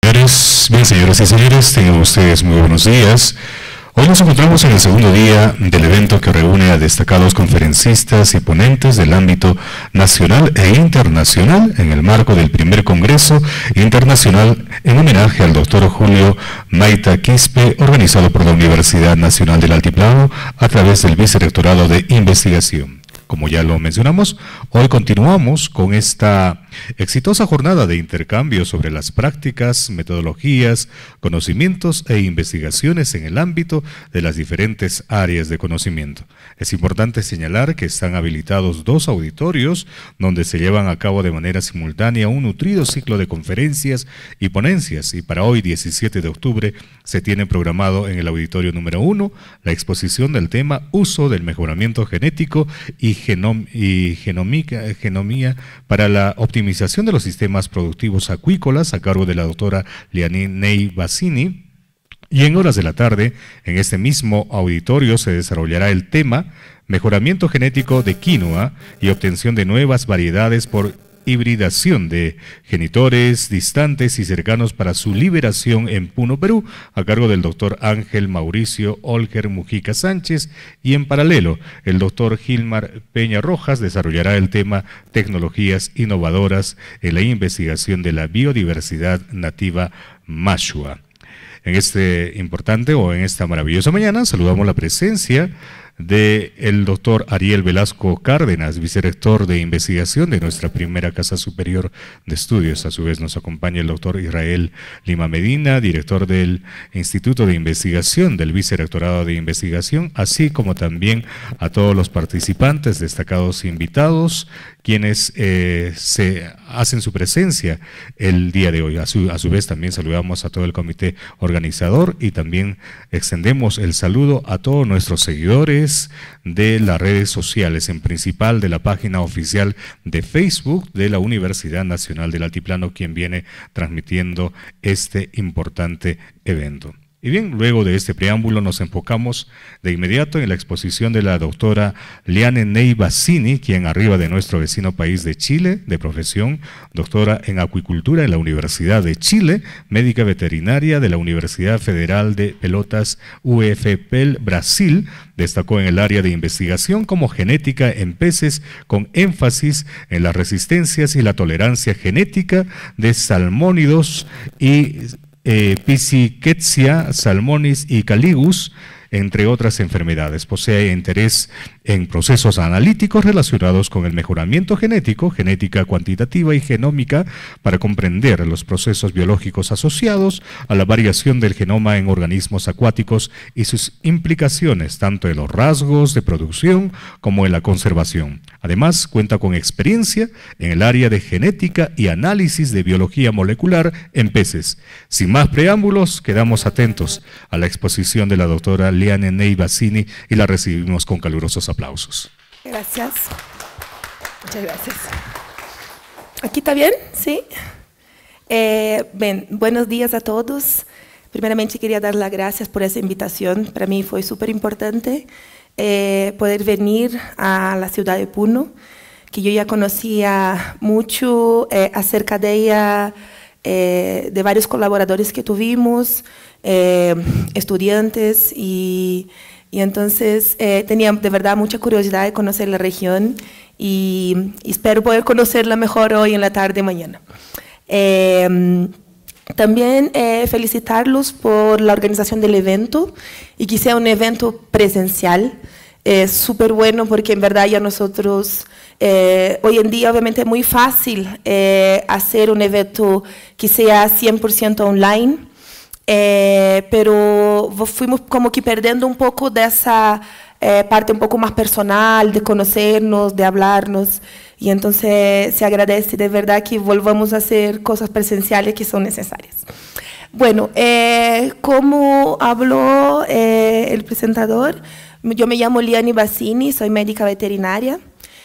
Bien, señoras y señores, tengan ustedes muy buenos días. Hoy nos encontramos en el segundo día del evento que reúne a destacados conferencistas y ponentes del ámbito nacional e internacional en el marco del primer Congreso Internacional en homenaje al doctor Julio Maita Quispe, organizado por la Universidad Nacional del Altiplano a través del Vicerrectorado de Investigación. Como ya lo mencionamos, hoy continuamos con esta exitosa jornada de intercambio sobre las prácticas, metodologías, conocimientos e investigaciones en el ámbito de las diferentes áreas de conocimiento. Es importante señalar que están habilitados 2 auditorios donde se llevan a cabo de manera simultánea un nutrido ciclo de conferencias y ponencias, y para hoy 17 de octubre se tiene programado en el auditorio número 1 la exposición del tema Uso del mejoramiento genético y genomía para la optimización de los sistemas productivos acuícolas a cargo de la doctora Liane Bassini. Y en horas de la tarde, en este mismo auditorio se desarrollará el tema Mejoramiento genético de quinoa y obtención de nuevas variedades por hibridación de genitores distantes y cercanos para su liberación en Puno, Perú, a cargo del doctor Ángel Mauricio Olger Mujica Sánchez, y en paralelo el doctor Gilmar Peña Rojas desarrollará el tema Tecnologías innovadoras en la investigación de la biodiversidad nativa Mashua. En esta maravillosa mañana saludamos la presencia del doctor Ariel Velasco Cárdenas, vicerrector de investigación de nuestra primera Casa Superior de Estudios. A su vez nos acompaña el doctor Israel Lima Medina, director del Instituto de Investigación del Vicerrectorado de Investigación, así como también a todos los participantes, destacados invitados, quienes se hacen su presencia el día de hoy. A su vez también saludamos a todo el comité organizador y también extendemos el saludo a todos nuestros seguidores de las redes sociales, en principal de la página oficial de Facebook de la Universidad Nacional del Altiplano, quien viene transmitiendo este importante evento. Y bien, luego de este preámbulo nos enfocamos de inmediato en la exposición de la doctora Liane Bassini, quien arriba de nuestro vecino país de Chile, de profesión, doctora en acuicultura en la Universidad de Chile, médica veterinaria de la Universidad Federal de Pelotas UFPEL Brasil, destacó en el área de investigación como genética en peces con énfasis en las resistencias y la tolerancia genética de salmónidos y Pichiquetzia, Salmonis y Caligus, entre otras enfermedades. Posee interés en procesos analíticos relacionados con el mejoramiento genético, genética cuantitativa y genómica para comprender los procesos biológicos asociados a la variación del genoma en organismos acuáticos y sus implicaciones tanto en los rasgos de producción como en la conservación. Además, cuenta con experiencia en el área de genética y análisis de biología molecular en peces. Sin más preámbulos, quedamos atentos a la exposición de la doctora Liane Bassini y la recibimos con calurosos aplausos. Gracias. Muchas gracias. ¿Aquí está bien? ¿Sí? Buenos días a todos. Primeramente quería dar las gracias por esa invitación. Para mí fue súper importante poder venir a la ciudad de Puno, que yo ya conocía mucho acerca de ella, de varios colaboradores que tuvimos, estudiantes, y entonces tenía de verdad mucha curiosidad de conocer la región y espero poder conocerla mejor hoy en la tarde y mañana. También felicitarlos por la organización del evento y que sea un evento presencial. Es súper bueno porque en verdad ya nosotros, hoy en día obviamente es muy fácil hacer un evento que sea 100% online, pero fuimos como que perdiendo un poco de esa parte un poco más personal, de conocernos, de hablarnos, y entonces se agradece de verdad que volvamos a hacer cosas presenciales que son necesarias. Bueno, como habló el presentador, yo me llamo Liane Bassini, soy médica veterinaria,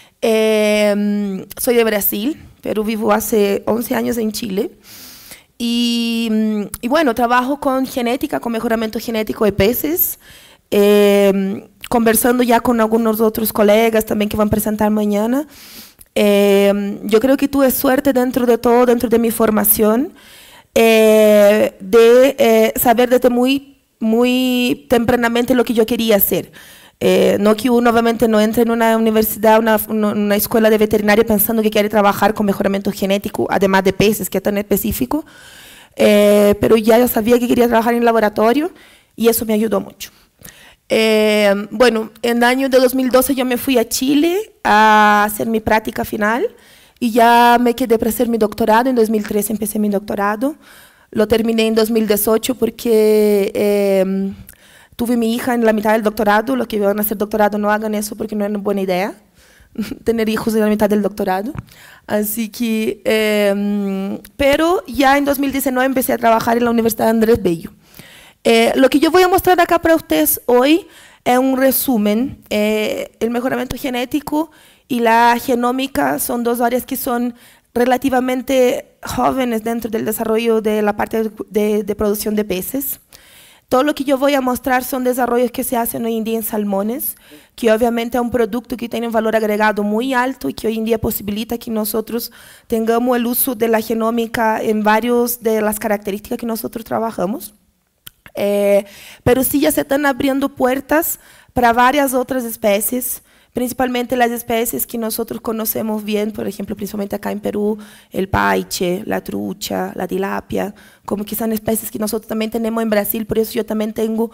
soy de Brasil, pero vivo hace 11 años en Chile. Y bueno, trabajo con genética, con mejoramiento genético de peces, conversando ya con algunos otros colegas también que van a presentar mañana. Yo creo que tuve suerte dentro de todo, dentro de mi formación, saber desde muy tempranamente lo que yo quería hacer. No que uno obviamente no entre en una universidad, una escuela de veterinaria pensando que quiere trabajar con mejoramiento genético, además de peces, que es tan específico, pero ya yo sabía que quería trabajar en laboratorio y eso me ayudó mucho. Bueno, en el año de 2012 yo me fui a Chile a hacer mi práctica final y ya me quedé para hacer mi doctorado. En 2013 empecé mi doctorado. Lo terminé en 2018 porque tuve mi hija en la mitad del doctorado. Los que van a hacer doctorado no hagan eso porque no es una buena idea tener hijos en la mitad del doctorado. Así que, pero ya en 2019 empecé a trabajar en la Universidad de Andrés Bello. Lo que yo voy a mostrar acá para ustedes hoy es un resumen. El mejoramiento genético y la genómica son dos áreas que son relativamente jóvenes dentro del desarrollo de la parte de producción de peces. Todo lo que yo voy a mostrar son desarrollos que se hacen hoy en día en salmones, que obviamente es un producto que tiene un valor agregado muy alto y que hoy en día posibilita que nosotros tengamos el uso de la genómica en varias de las características que nosotros trabajamos. Pero sí ya se están abriendo puertas para varias otras especies, principalmente las especies que nosotros conocemos bien, por ejemplo, principalmente acá en Perú, el paiche, la trucha, la tilapia, como que son especies que nosotros también tenemos en Brasil, por eso yo también tengo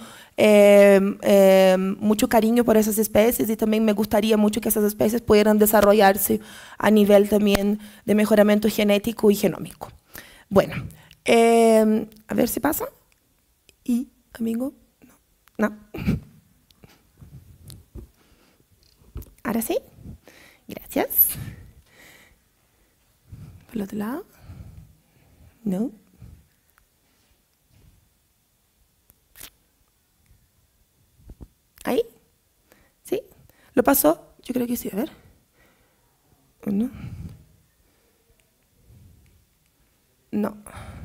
mucho cariño por esas especies y también me gustaría mucho que esas especies pudieran desarrollarse a nivel también de mejoramiento genético y genómico. Bueno, a ver si pasa. ¿Y, amigo? No. Ahora sí. Gracias. ¿Por el otro lado? No. ¿Ahí? ¿Sí? ¿Lo pasó? Yo creo que sí. A ver. Uno. No.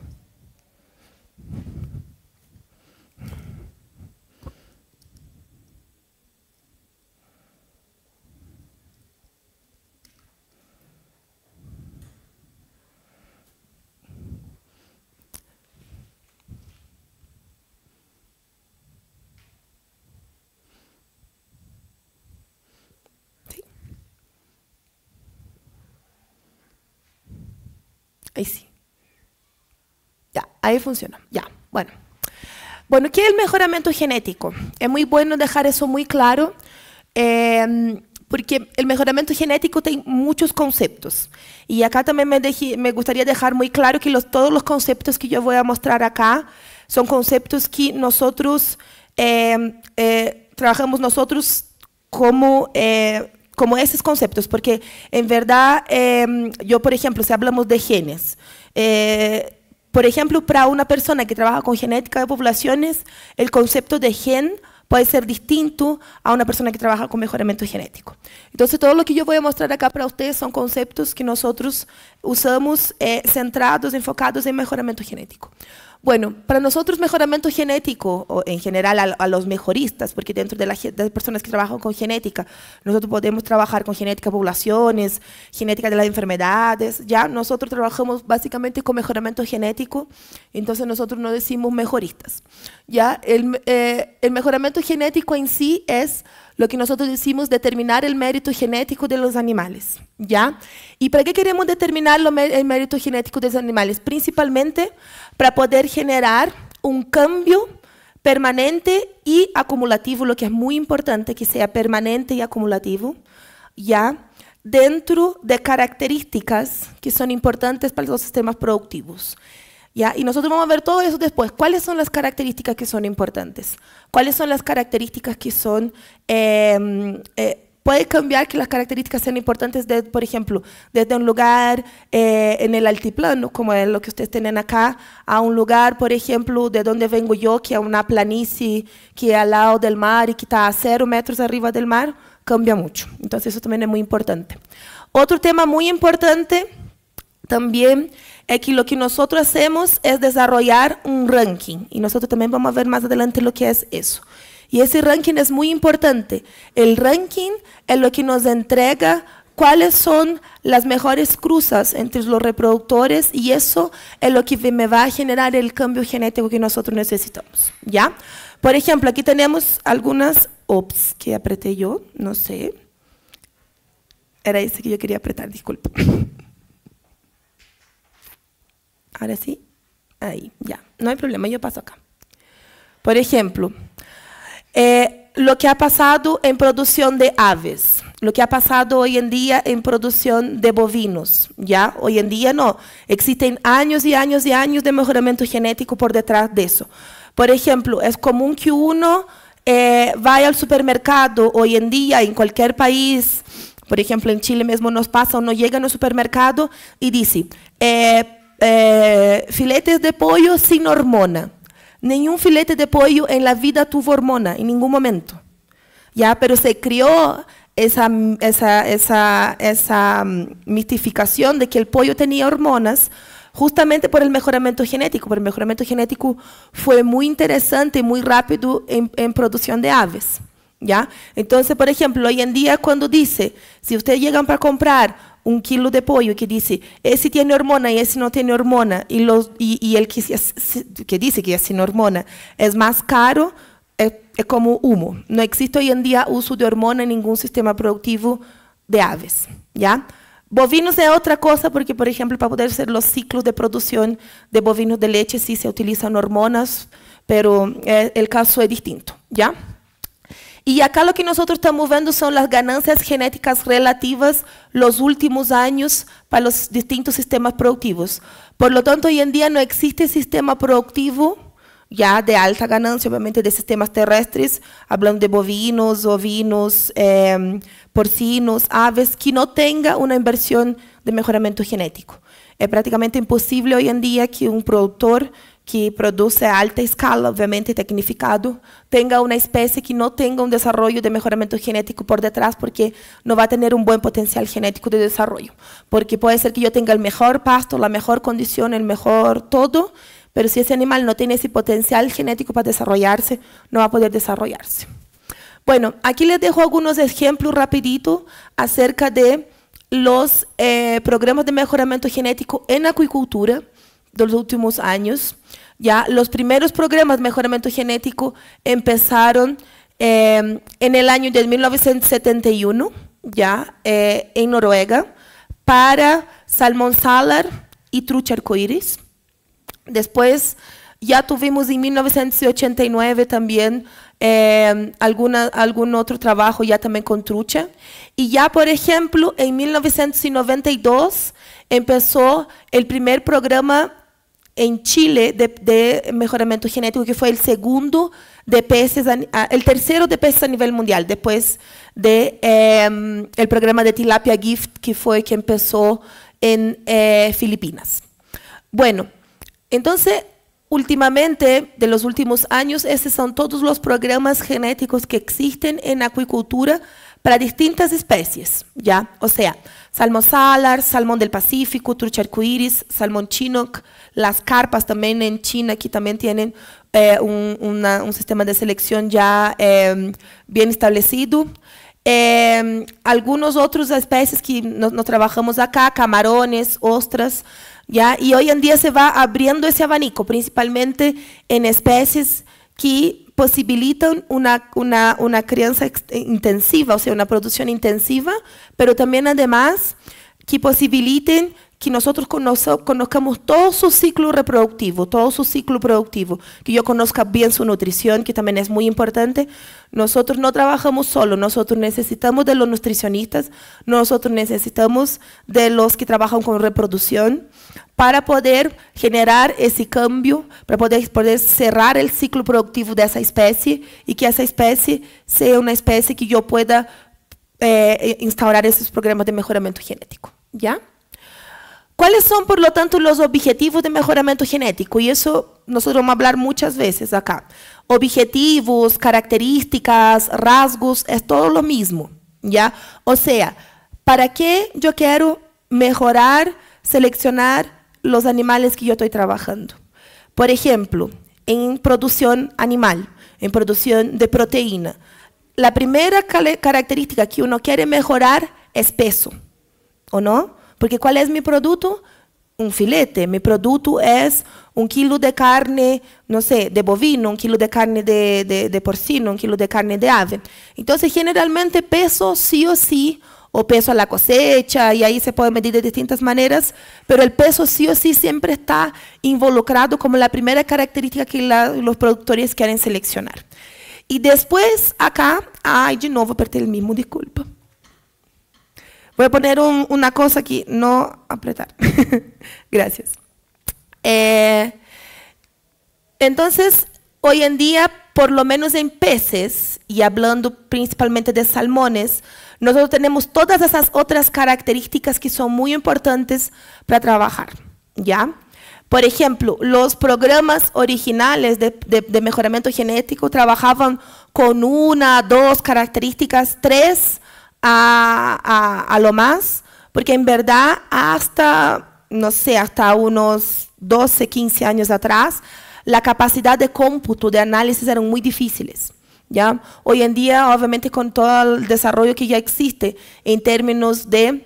Ahí sí. Ya, ahí funciona. Ya, bueno. Bueno, ¿qué es el mejoramiento genético? Es muy bueno dejar eso muy claro, porque el mejoramiento genético tiene muchos conceptos. Y acá también me gustaría dejar muy claro que todos los conceptos que yo voy a mostrar acá son conceptos que nosotros trabajamos nosotros como esos conceptos, porque en verdad, yo, por ejemplo, si hablamos de genes, por ejemplo, para una persona que trabaja con genética de poblaciones, el concepto de gen puede ser distinto a una persona que trabaja con mejoramiento genético. Entonces, todo lo que yo voy a mostrar acá para ustedes son conceptos que nosotros usamos centrados, enfocados en mejoramiento genético. Bueno, para nosotros mejoramiento genético, o en general a los mejoristas, porque dentro de las personas que trabajan con genética, nosotros podemos trabajar con genética de poblaciones, genética de las enfermedades, ya nosotros trabajamos básicamente con mejoramiento genético, entonces nosotros no decimos mejoristas. Ya el mejoramiento genético en sí es lo que nosotros decimos determinar el mérito genético de los animales, ¿ya? ¿Y para qué queremos determinar el mérito genético de los animales? Principalmente para poder generar un cambio permanente y acumulativo, lo que es muy importante que sea permanente y acumulativo, ¿ya? Dentro de características que son importantes para los sistemas productivos. ¿Ya? Y nosotros vamos a ver todo eso después. ¿Cuáles son las características que son importantes? ¿Cuáles son las características que son... puede cambiar que las características sean importantes, por ejemplo, desde un lugar en el altiplano, como es lo que ustedes tienen acá, a un lugar, por ejemplo, de donde vengo yo, que es una planicie que es al lado del mar y que está a 0 metros arriba del mar, cambia mucho. Entonces, eso también es muy importante. Otro tema muy importante también es que lo que nosotros hacemos es desarrollar un ranking, y nosotros también vamos a ver más adelante lo que es eso. Y ese ranking es muy importante. El ranking es lo que nos entrega cuáles son las mejores cruzas entre los reproductores y eso es lo que me va a generar el cambio genético que nosotros necesitamos, ¿ya? Por ejemplo, aquí tenemos algunas, ups, que apreté yo, no sé. Era ese que yo quería apretar, disculpa. Ahora sí, ahí, ya, no hay problema, yo paso acá. Por ejemplo, lo que ha pasado en producción de aves, lo que ha pasado hoy en día en producción de bovinos, ¿ya? Hoy en día no, existen años y años y años de mejoramiento genético por detrás de eso. Por ejemplo, es común que uno vaya al supermercado hoy en día en cualquier país, por ejemplo en Chile mismo nos pasa, uno llega al supermercado y dice, filetes de pollo sin hormona. Ningún filete de pollo en la vida tuvo hormona, en ningún momento. ¿Ya? Pero se creó esa mistificación de que el pollo tenía hormonas justamente por el mejoramiento genético. Pero el mejoramiento genético fue muy interesante y muy rápido en producción de aves. ¿Ya? Entonces, por ejemplo, hoy en día cuando dice, si ustedes llegan para comprar 1 kilo de pollo que dice, ese tiene hormona y ese no tiene hormona, y el que dice que es sin hormona es más caro, es como humo. No existe hoy en día uso de hormona en ningún sistema productivo de aves, ¿ya? Bovinos es otra cosa porque, por ejemplo, para poder hacer los ciclos de producción de bovinos de leche sí se utilizan hormonas, pero el caso es distinto, ¿ya? Y acá lo que nosotros estamos viendo son las ganancias genéticas relativas los últimos años para los distintos sistemas productivos. Por lo tanto, hoy en día no existe sistema productivo ya de alta ganancia, obviamente de sistemas terrestres, hablando de bovinos, ovinos, porcinos, aves, que no tenga una inversión de mejoramiento genético. Es prácticamente imposible hoy en día que un productor que produce a alta escala, obviamente tecnificado, tenga una especie que no tenga un desarrollo de mejoramiento genético por detrás porque no va a tener un buen potencial genético de desarrollo. Porque puede ser que yo tenga el mejor pasto, la mejor condición, el mejor todo, pero si ese animal no tiene ese potencial genético para desarrollarse, no va a poder desarrollarse. Bueno, aquí les dejo algunos ejemplos rapidito acerca de los programas de mejoramiento genético en acuicultura de los últimos años. Ya los primeros programas de mejoramiento genético empezaron en el año de 1971, ya en Noruega, para salmón salar y trucha arcoíris. Después ya tuvimos en 1989 también algún otro trabajo ya también con trucha. Y ya, por ejemplo, en 1992 empezó el primer programa en Chile de mejoramiento genético, que fue el segundo de peces, el tercero de peces a nivel mundial, después de el programa de Tilapia Gift, que fue que empezó en Filipinas. Bueno, entonces, últimamente, de los últimos años, esos son todos los programas genéticos que existen en acuicultura para distintas especies, ¿ya? O sea, salmón salar, salmón del Pacífico, trucha arcoíris, salmón chinook, las carpas también en China, que también tienen un sistema de selección ya bien establecido. Algunos otros especies que no trabajamos acá, camarones, ostras, ¿ya? Y hoy en día se va abriendo ese abanico, principalmente en especies que posibilitan una crianza intensiva, o sea, una producción intensiva, pero también además que posibiliten que nosotros conozcamos todo su ciclo reproductivo, todo su ciclo productivo, que yo conozca bien su nutrición, que también es muy importante. Nosotros no trabajamos solo, nosotros necesitamos de los nutricionistas, nosotros necesitamos de los que trabajan con reproducción para poder generar ese cambio, para poder cerrar el ciclo productivo de esa especie y que esa especie sea una especie que yo pueda instaurar esos programas de mejoramiento genético, ¿ya? ¿Cuáles son, por lo tanto, los objetivos de mejoramiento genético? Y eso nosotros vamos a hablar muchas veces acá. Objetivos, características, rasgos, es todo lo mismo, ¿ya? O sea, ¿para qué yo quiero mejorar, seleccionar los animales que yo estoy trabajando? Por ejemplo, en producción animal, en producción de proteína. La primera característica que uno quiere mejorar es peso, ¿o no? Porque ¿cuál es mi producto? Un filete. Mi producto es 1 kilo de carne, no sé, de bovino, 1 kilo de carne de porcino, 1 kilo de carne de ave. Entonces, generalmente, peso sí o sí, o peso a la cosecha, y ahí se puede medir de distintas maneras, pero el peso sí o sí siempre está involucrado como la primera característica que los productores quieren seleccionar. Y después, acá, ay, de nuevo aperté el mismo, disculpa. Voy a poner una cosa aquí, no apretar. Gracias. Entonces, hoy en día, por lo menos en peces, y hablando principalmente de salmones, nosotros tenemos todas esas otras características que son muy importantes para trabajar, ¿ya? Por ejemplo, los programas originales de mejoramiento genético trabajaban con 1, 2 características, 3 a lo más, porque en verdad hasta, no sé, hasta unos 12, 15 años atrás, la capacidad de cómputo, de análisis eran muy difíciles. ¿Ya? Hoy en día, obviamente, con todo el desarrollo que ya existe en términos de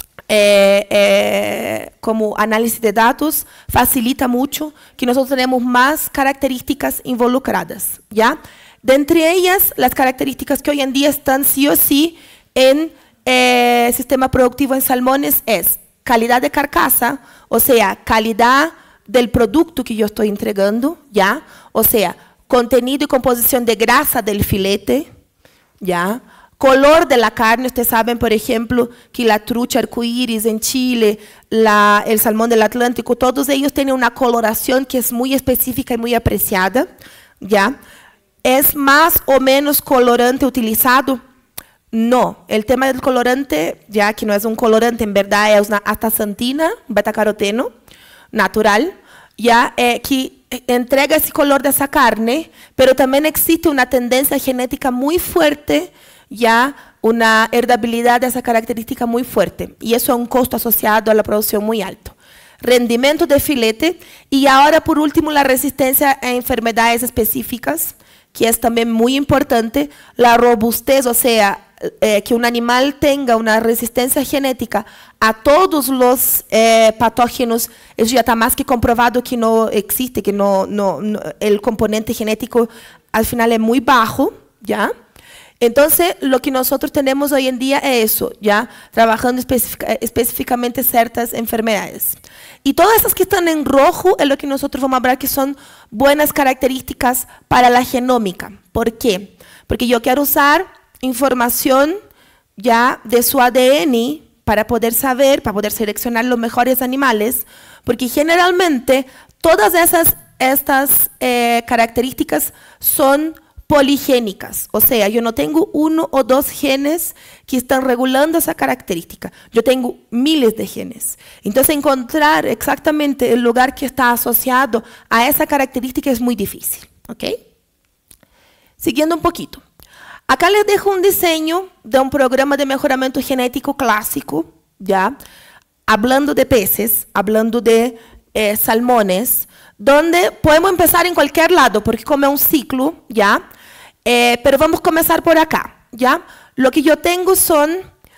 como análisis de datos, facilita mucho que nosotros tenemos más características involucradas. ¿Ya? De entre ellas, las características que hoy en día están sí o sí en sistema productivo en salmones es calidad de carcasa, o sea, calidad del producto que yo estoy entregando, ¿ya? O sea, contenido y composición de grasa del filete, ¿ya? Color de la carne, ustedes saben, por ejemplo, que la trucha arcoíris en Chile, el salmón del Atlántico, todos ellos tienen una coloración que es muy específica y muy apreciada, ¿ya? ¿Es más o menos colorante utilizado? No. El tema del colorante, ya que no es un colorante, en verdad es una astaxantina, betacaroteno, natural, ya que entrega ese color de esa carne, pero también existe una tendencia genética muy fuerte, ya una heredabilidad de esa característica muy fuerte, y eso es un costo asociado a la producción muy alto. Rendimiento de filete, y ahora por último la resistencia a enfermedades específicas, que es también muy importante, la robustez, o sea, que un animal tenga una resistencia genética a todos los patógenos, eso ya está más que comprobado que no existe, que el componente genético al final es muy bajo, ¿ya? Entonces, lo que nosotros tenemos hoy en día es eso, ¿ya? Trabajando específicamente ciertas enfermedades. Y todas esas que están en rojo es lo que nosotros vamos a hablar que son buenas características para la genómica. ¿Por qué? Porque yo quiero usar información ya de su ADN para poder saber, para poder seleccionar los mejores animales, porque generalmente todas estas características son poligénicas, o sea, yo no tengo 1 o 2 genes que están regulando esa característica, yo tengo miles de genes. Entonces, encontrar exactamente el lugar que está asociado a esa característica es muy difícil, ¿ok? Siguiendo un poquito. Acá les dejo un diseño de un programa de mejoramiento genético clásico, ¿ya? Hablando de peces, hablando de salmones, donde podemos empezar en cualquier lado, porque como es un ciclo, ¿ya? Pero vamos a comenzar por acá, ¿ya? Lo que yo tengo son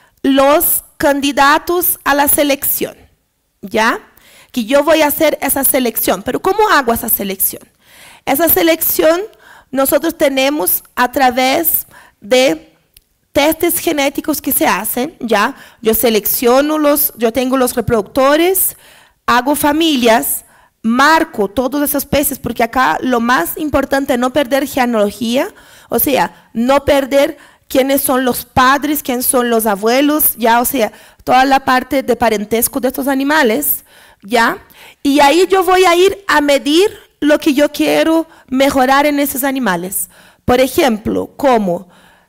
los candidatos a la selección, ¿ya? Que yo voy a hacer esa selección. Pero ¿cómo hago esa selección? Esa selección nosotros tenemos a través de testes genéticos que se hacen, ¿ya? Yo selecciono yo tengo los reproductores, hago familias, marco todos esos peces, porque acá lo más importante es no perder genealogía, o sea, no perder quiénes son los padres, quiénes son los abuelos, ya, o sea, toda la parte de parentesco de estos animales, ya, y ahí yo voy a ir a medir lo que yo quiero mejorar en esos animales. Por ejemplo, como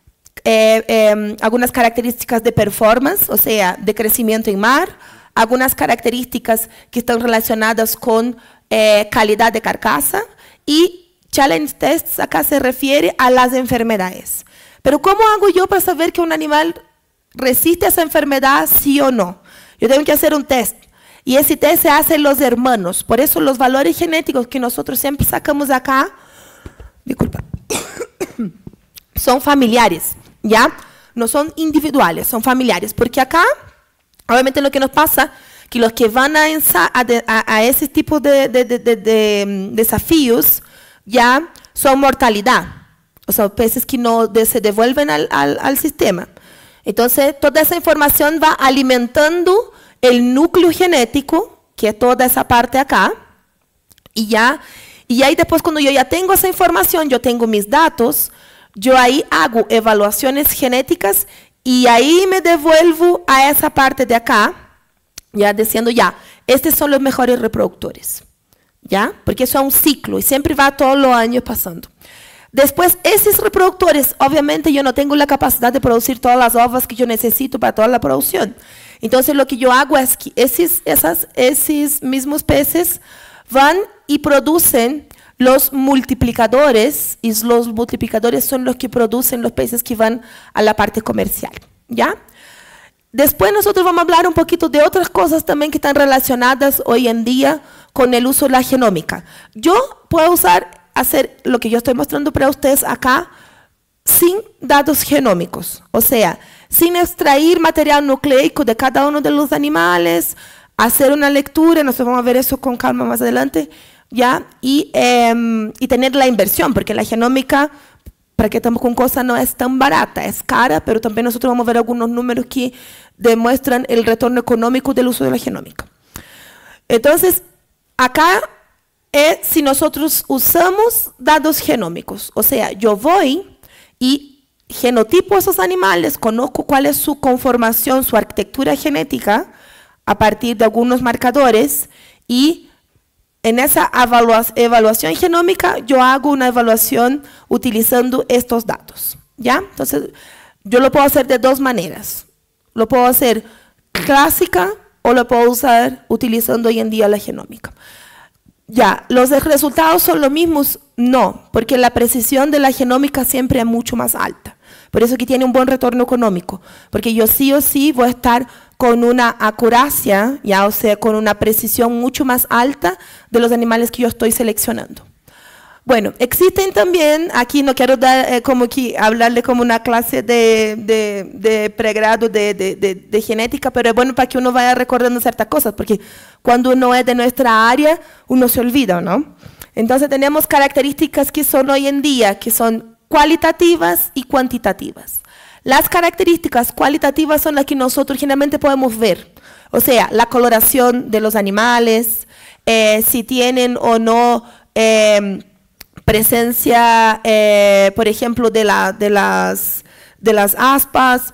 algunas características de performance, o sea, de crecimiento en mar, algunas características que están relacionadas con calidad de carcasa, y challenge tests acá se refiere a las enfermedades. Pero ¿cómo hago yo para saber que un animal resiste a esa enfermedad, sí o no? Yo tengo que hacer un test, y ese test se hace en los hermanos. Por eso los valores genéticos que nosotros siempre sacamos acá, disculpa, son familiares, ¿ya? No son individuales, son familiares, porque acá Obviamente lo que nos pasa que los que van a ese tipo de desafíos ya son mortalidad, o sea, peces que no se devuelven al sistema. Entonces, toda esa información va alimentando el núcleo genético, que es toda esa parte acá, y ahí después cuando yo ya tengo esa información, yo tengo mis datos, yo ahí hago evaluaciones genéticas y ahí me devuelvo a esa parte de acá, ya diciendo ya, estos son los mejores reproductores, ¿ya? Porque eso es un ciclo y siempre va todos los años pasando. Después, esos reproductores, obviamente yo no tengo la capacidad de producir todas las ovas que yo necesito para toda la producción. Entonces lo que yo hago es que esos mismos peces van y producen los multiplicadores, y los multiplicadores son los que producen los peces que van a la parte comercial, ¿ya? Después nosotros vamos a hablar un poquito de otras cosas también que están relacionadas hoy en día con el uso de la genómica. Yo puedo hacer lo que yo estoy mostrando para ustedes acá sin datos genómicos, o sea, sin extraer material nucleico de cada uno de los animales, hacer una lectura, nosotros vamos a ver eso con calma más adelante, ¿ya? Y tener la inversión, porque la genómica, para que estamos con cosas, no es tan barata, es cara, pero también nosotros vamos a ver algunos números que demuestran el retorno económico del uso de la genómica. Entonces, acá es si nosotros usamos datos genómicos, o sea, yo voy y genotipo a esos animales, conozco cuál es su conformación, su arquitectura genética, a partir de algunos marcadores, y en esa evaluación genómica yo hago una evaluación utilizando estos datos, ¿ya? Entonces, yo lo puedo hacer de dos maneras. Lo puedo hacer clásica o lo puedo usar utilizando hoy en día la genómica. Ya, ¿los resultados son los mismos? No, porque la precisión de la genómica siempre es mucho más alta. Por eso que tiene un buen retorno económico, porque yo sí o sí voy a estar con una acuracia, ya, o sea, con una precisión mucho más alta de los animales que yo estoy seleccionando. Bueno, existen también, aquí no quiero dar como que hablarle como una clase de pregrado de genética, pero es bueno para que uno vaya recordando ciertas cosas, porque cuando uno es de nuestra área, uno se olvida, ¿no? Entonces tenemos características que son hoy en día, que son cualitativas y cuantitativas. Las características cualitativas son las que nosotros generalmente podemos ver, o sea, la coloración de los animales, si tienen o no presencia, por ejemplo, de las aspas,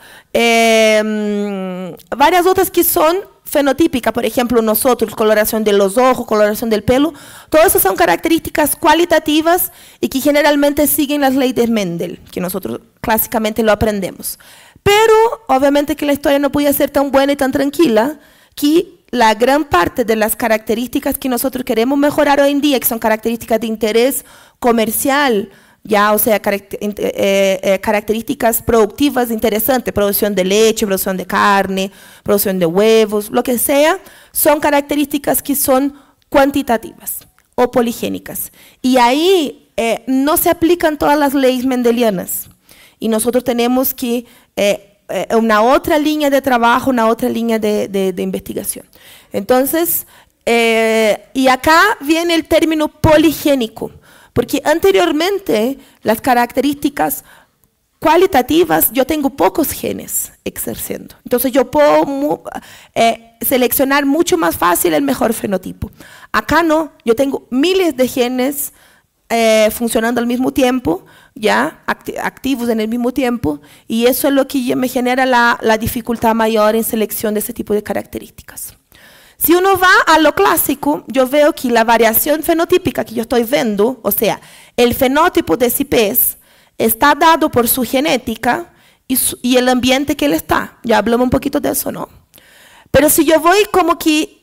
varias otras que son fenotípicas, por ejemplo, nosotros, coloración de los ojos, coloración del pelo, todas esas son características cualitativas y que generalmente siguen las leyes de Mendel, que nosotros clásicamente lo aprendemos. Pero, obviamente que la historia no podía ser tan buena y tan tranquila, que la gran parte de las características que nosotros queremos mejorar hoy en día, que son características de interés comercial, ya, o sea, características productivas interesantes, producción de leche, producción de carne, producción de huevos, lo que sea, son características que son cuantitativas o poligénicas. Y ahí no se aplican todas las leyes mendelianas. Y nosotros tenemos que una otra línea de trabajo, una otra línea de investigación. Entonces, y acá viene el término poligénico, porque anteriormente las características cualitativas, yo tengo pocos genes ejerciendo. Entonces yo puedo seleccionar mucho más fácil el mejor fenotipo. Acá no, yo tengo miles de genes funcionando al mismo tiempo, ya activos en el mismo tiempo, y eso es lo que me genera la dificultad mayor en selección de ese tipo de características. Si uno va a lo clásico, yo veo que la variación fenotípica que yo estoy viendo, o sea, el fenótipo de ese pez, está dado por su genética y el ambiente que él está. Ya hablamos un poquito de eso, ¿no? Pero si yo voy como que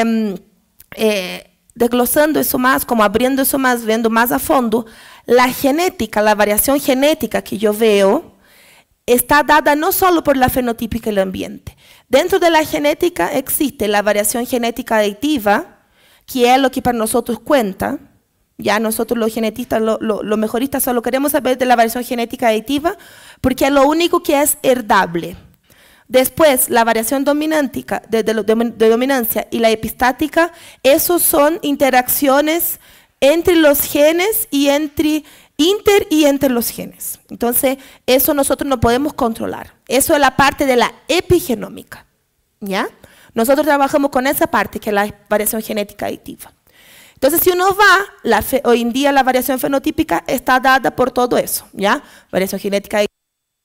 desglosando eso más, como abriendo eso más, viendo más a fondo, la genética, la variación genética que yo veo, está dada no solo por la fenotípica y el ambiente. Dentro de la genética existe la variación genética aditiva, que es lo que para nosotros cuenta. Ya nosotros los genetistas, los mejoristas solo queremos saber de la variación genética aditiva, porque es lo único que es heredable. Después, la variación dominántica, de dominancia y la epistática, esos son interacciones entre los genes y entre los genes. Entonces, eso nosotros no podemos controlar. Eso es la parte de la epigenómica, ¿ya? Nosotros trabajamos con esa parte, que es la variación genética aditiva. Entonces, si uno va, hoy en día la variación fenotípica está dada por todo eso, ¿ya? Variación genética aditiva.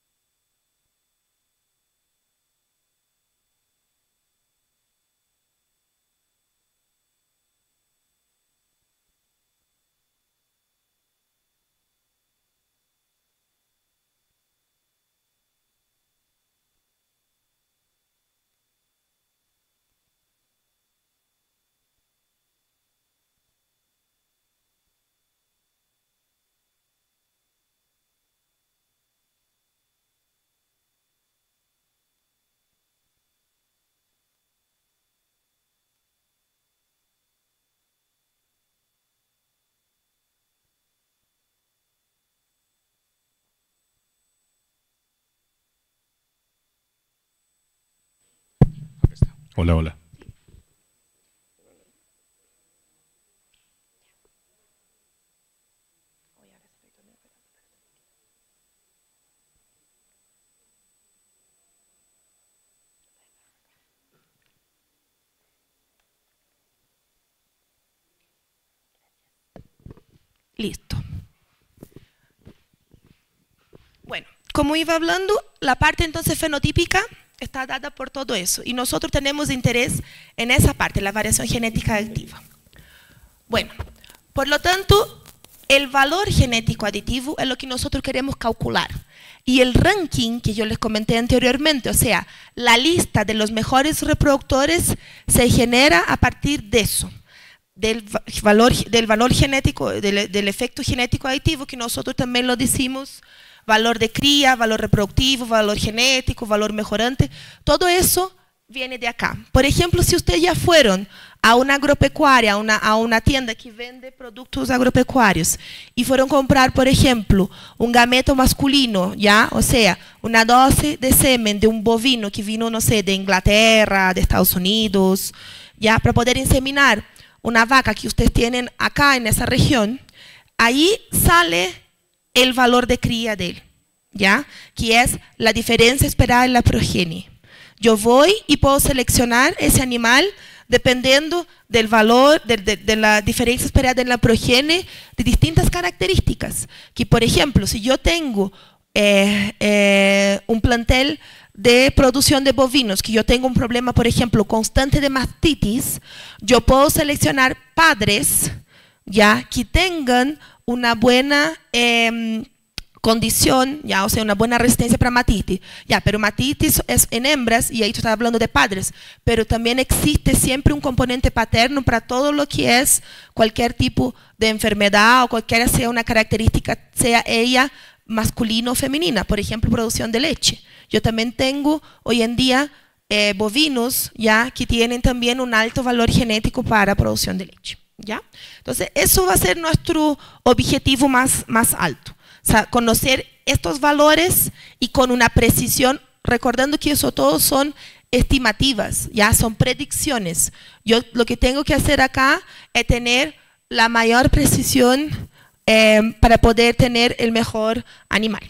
Hola, hola. Listo. Bueno, como iba hablando, la parte entonces fenotípica está dada por todo eso. Y nosotros tenemos interés en esa parte, la variación genética aditiva. Bueno, por lo tanto, el valor genético aditivo es lo que nosotros queremos calcular. Y el ranking que yo les comenté anteriormente, o sea, la lista de los mejores reproductores se genera a partir de eso. Del valor genético, del efecto genético aditivo, que nosotros también lo decimos, valor de cría, valor reproductivo, valor genético, valor mejorante, todo eso viene de acá. Por ejemplo, si ustedes ya fueron a una agropecuaria, a una tienda que vende productos agropecuarios, y fueron a comprar, por ejemplo, un gameto masculino, ¿ya? O sea, una dosis de semen de un bovino que vino, no sé, de Inglaterra, de Estados Unidos, ¿ya? Para poder inseminar una vaca que ustedes tienen acá en esa región, ahí sale el valor de cría de él, ¿ya? Que es la diferencia esperada en la progenie. Yo voy y puedo seleccionar ese animal dependiendo del valor, de la diferencia esperada en la progenie, de distintas características. Que, por ejemplo, si yo tengo un plantel de producción de bovinos, que yo tengo un problema, por ejemplo, constante de mastitis, yo puedo seleccionar padres, ya, que tengan una buena condición, ya, o sea, una buena resistencia para mastitis, ya, pero mastitis es en hembras, y ahí tú estás hablando de padres, pero también existe siempre un componente paterno para todo lo que es cualquier tipo de enfermedad, o cualquiera sea una característica, sea ella masculina o femenina, por ejemplo, producción de leche. Yo también tengo hoy en día bovinos, ya, que tienen también un alto valor genético para producción de leche, ¿ya? Entonces, eso va a ser nuestro objetivo más alto. O sea, conocer estos valores y con una precisión, recordando que eso todos son estimativas, ya son predicciones. Yo lo que tengo que hacer acá es tener la mayor precisión para poder tener el mejor animal.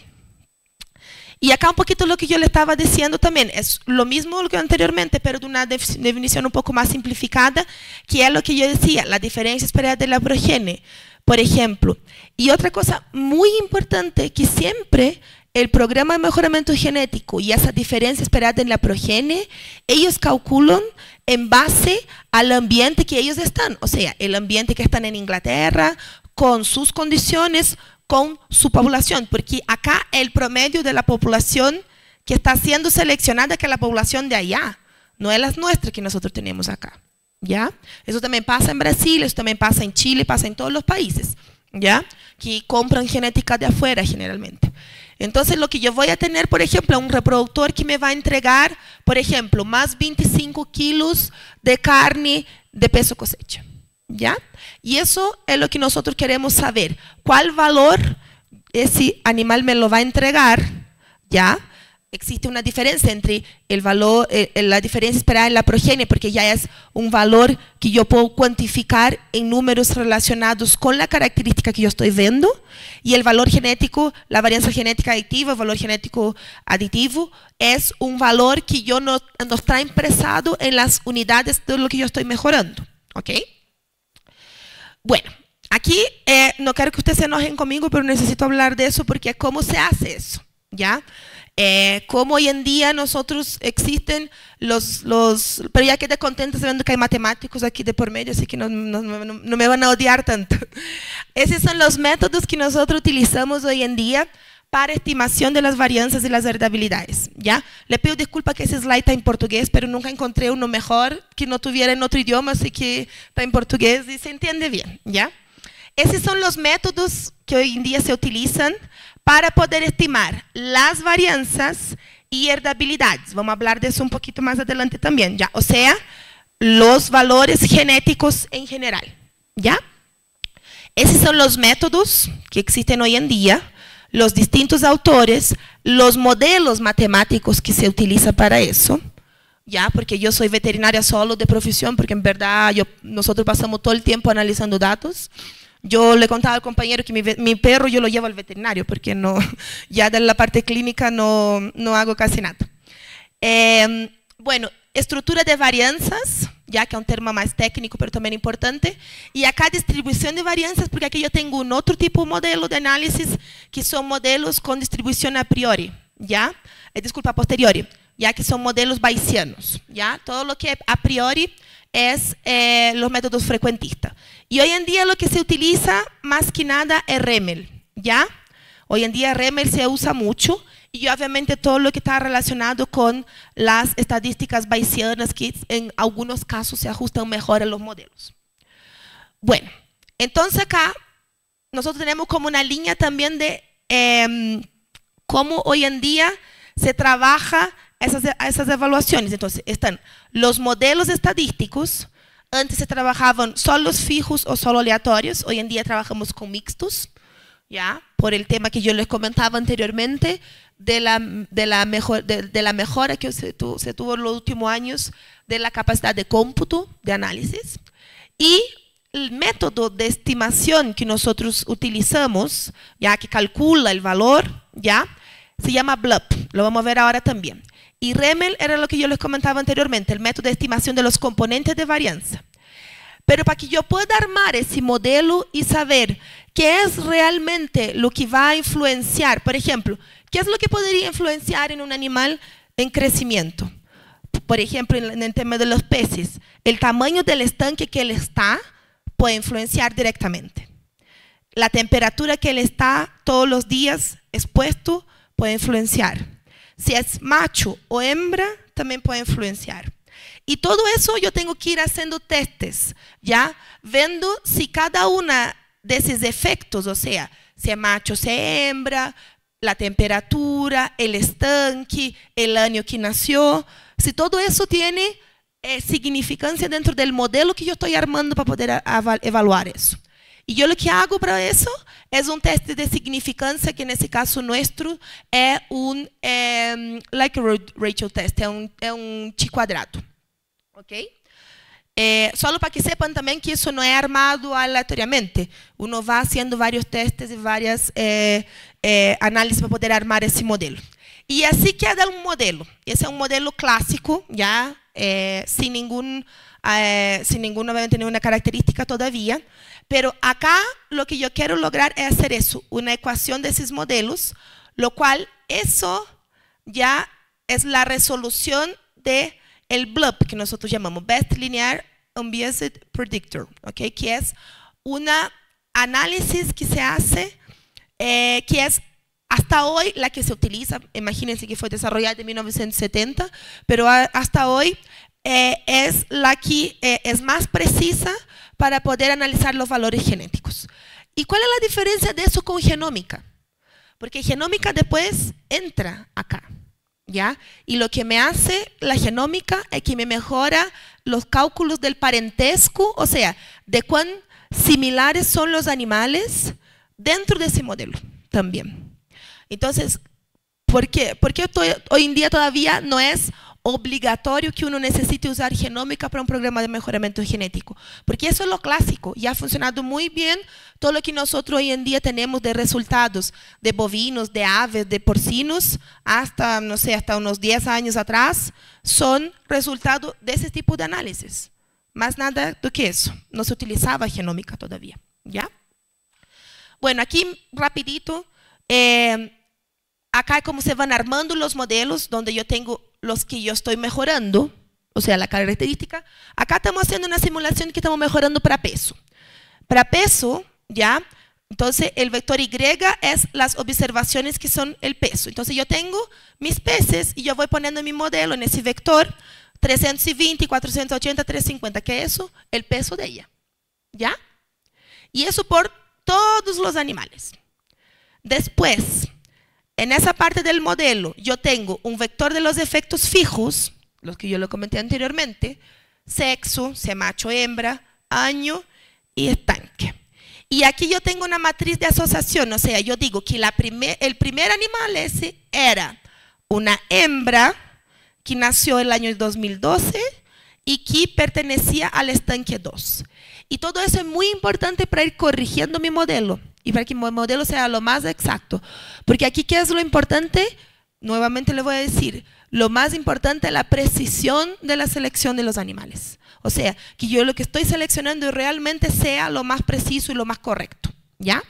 Y acá un poquito lo que yo le estaba diciendo también, es lo mismo que anteriormente, pero de una definición un poco más simplificada, que es lo que yo decía, la diferencia esperada de la progenie, por ejemplo. Y otra cosa muy importante, que siempre el programa de mejoramiento genético y esa diferencia esperada en la progenie, ellos calculan en base al ambiente que ellos están, o sea, el ambiente que están en Inglaterra, con sus condiciones, con su población, porque acá el promedio de la población que está siendo seleccionada, que es la población de allá, no es la nuestra que nosotros tenemos acá, ¿ya? Eso también pasa en Brasil, eso también pasa en Chile, pasa en todos los países, ¿ya? Que compran genética de afuera generalmente. Entonces, lo que yo voy a tener, por ejemplo, un reproductor que me va a entregar, por ejemplo, más 25 kilos de carne de peso cosecha, ¿ya? Y eso es lo que nosotros queremos saber. ¿Cuál valor ese animal me lo va a entregar, ¿ya? existe una diferencia entre el valor, la diferencia esperada en la progenie, porque ya es un valor que yo puedo cuantificar en números relacionados con la característica que yo estoy viendo, y el valor genético, la varianza genética aditiva, el valor genético aditivo, es un valor que yo no está expresado en las unidades de lo que yo estoy mejorando. ¿Ok? Bueno, aquí no quiero que ustedes se enojen conmigo, pero necesito hablar de eso porque cómo se hace eso, ¿ya? Como hoy en día nosotros existen pero ya quedé contenta sabiendo que hay matemáticos aquí de por medio, así que no me van a odiar tanto. Esos son los métodos que nosotros utilizamos hoy en día para estimación de las varianzas y las heredabilidades, ¿ya? Le pido disculpas que ese slide está en portugués, pero nunca encontré uno mejor que no tuviera en otro idioma, así que está en portugués y se entiende bien, ¿ya? Esos son los métodos que hoy en día se utilizan para poder estimar las varianzas y heredabilidades. Vamos a hablar de eso un poquito más adelante también, ¿ya? O sea, los valores genéticos en general, ¿ya? Esos son los métodos que existen hoy en día, los distintos autores, los modelos matemáticos que se utilizan para eso, ¿ya? Porque yo soy veterinaria solo de profesión, porque en verdad nosotros pasamos todo el tiempo analizando datos. Yo le contaba al compañero que mi perro yo lo llevo al veterinario, porque no, ya de la parte clínica no hago casi nada. Bueno, estructura de varianzas, ya que es un término más técnico, pero también importante. Y acá distribución de varianzas, porque aquí yo tengo un otro tipo de modelo de análisis, que son modelos con distribución a priori, ¿ya? Disculpa, a posteriori, ya que son modelos bayesianos, ¿ya? Todo lo que a priori es los métodos frecuentistas. Y hoy en día lo que se utiliza más que nada es REML, ¿ya? Hoy en día REML se usa mucho, y obviamente todo lo que está relacionado con las estadísticas bayesianas, que en algunos casos se ajustan mejor a los modelos. Bueno, entonces acá nosotros tenemos como una línea también de cómo hoy en día se trabaja esas evaluaciones. Entonces están los modelos estadísticos. Antes se trabajaban solo fijos o solo aleatorios, hoy en día trabajamos con mixtos, ¿ya? Por el tema que yo les comentaba anteriormente, de la mejora que se tuvo en los últimos años de la capacidad de cómputo, de análisis. Y el método de estimación que nosotros utilizamos, ya que calcula el valor, ¿ya? Se llama BLUP, lo vamos a ver ahora también. Y REML era lo que yo les comentaba anteriormente, el método de estimación de los componentes de varianza. Pero para que yo pueda armar ese modelo y saber qué es realmente lo que va a influenciar, por ejemplo, qué es lo que podría influenciar en un animal en crecimiento. Por ejemplo, en el tema de los peces, el tamaño del estanque que él está puede influenciar directamente. La temperatura que él está todos los días expuesto puede influenciar. Si es macho o hembra, también puede influenciar. Y todo eso yo tengo que ir haciendo testes, ¿ya? Viendo si cada una de esos efectos, o sea, si es macho, si es hembra, la temperatura, el estanque, el año que nació, si todo eso tiene significancia dentro del modelo que yo estoy armando para poder evaluar eso. Y yo lo que hago para eso es un teste de significancia, que en ese caso nuestro es un likelihood ratio test, es un chi cuadrado. ¿Ok? Solo para que sepan también que eso no es armado aleatoriamente. Uno va haciendo varios testes y varias análisis para poder armar ese modelo. Y así queda un modelo. Ese es un modelo clásico, ya, sin ninguna característica todavía. Pero acá lo que yo quiero lograr es hacer eso, una ecuación de esos modelos, lo cual eso ya es la resolución de el BLUP, que nosotros llamamos Best Linear Unbiased Predictor, ¿okay? Que es un análisis que se hace, que es hasta hoy la que se utiliza. Imagínense que fue desarrollada en 1970, pero hasta hoy es la que es más precisa para poder analizar los valores genéticos. ¿Y cuál es la diferencia de eso con genómica? Porque genómica después entra acá, ¿ya? Y lo que me hace la genómica es que me mejora los cálculos del parentesco, o sea, de cuán similares son los animales dentro de ese modelo también. Entonces, ¿Por qué? Porque hoy en día todavía no es obligatorio que uno necesite usar genómica para un programa de mejoramiento genético, porque eso es lo clásico y ha funcionado muy bien. Todo lo que nosotros hoy en día tenemos de resultados de bovinos, de aves, de porcinos, hasta, no sé, hasta unos 10 años atrás, son resultados de ese tipo de análisis. Más nada do que eso. No se utilizaba genómica todavía, ¿ya? Bueno, aquí rapidito, acá es como se van armando los modelos, donde yo tengo los que yo estoy mejorando, o sea, la característica. Acá estamos haciendo una simulación que estamos mejorando para peso. Para peso, ¿ya? Entonces, el vector Y es las observaciones que son el peso. Entonces, yo tengo mis peces y yo voy poniendo en mi modelo, en ese vector, 320, 480, 350, que es eso, el peso de ella, ¿ya? Y eso por todos los animales. Después, en esa parte del modelo, yo tengo un vector de los efectos fijos, los que yo lo comenté anteriormente, sexo, sea macho o hembra, año y estanque. Y aquí yo tengo una matriz de asociación, o sea, yo digo que el primer animal ese era una hembra que nació el año 2012 y que pertenecía al estanque 2. Y todo eso es muy importante para ir corrigiendo mi modelo y para que mi modelo sea lo más exacto. Porque aquí, ¿qué es lo importante? Nuevamente le voy a decir, lo más importante es la precisión de la selección de los animales. O sea, que yo lo que estoy seleccionando realmente sea lo más preciso y lo más correcto, ¿ya?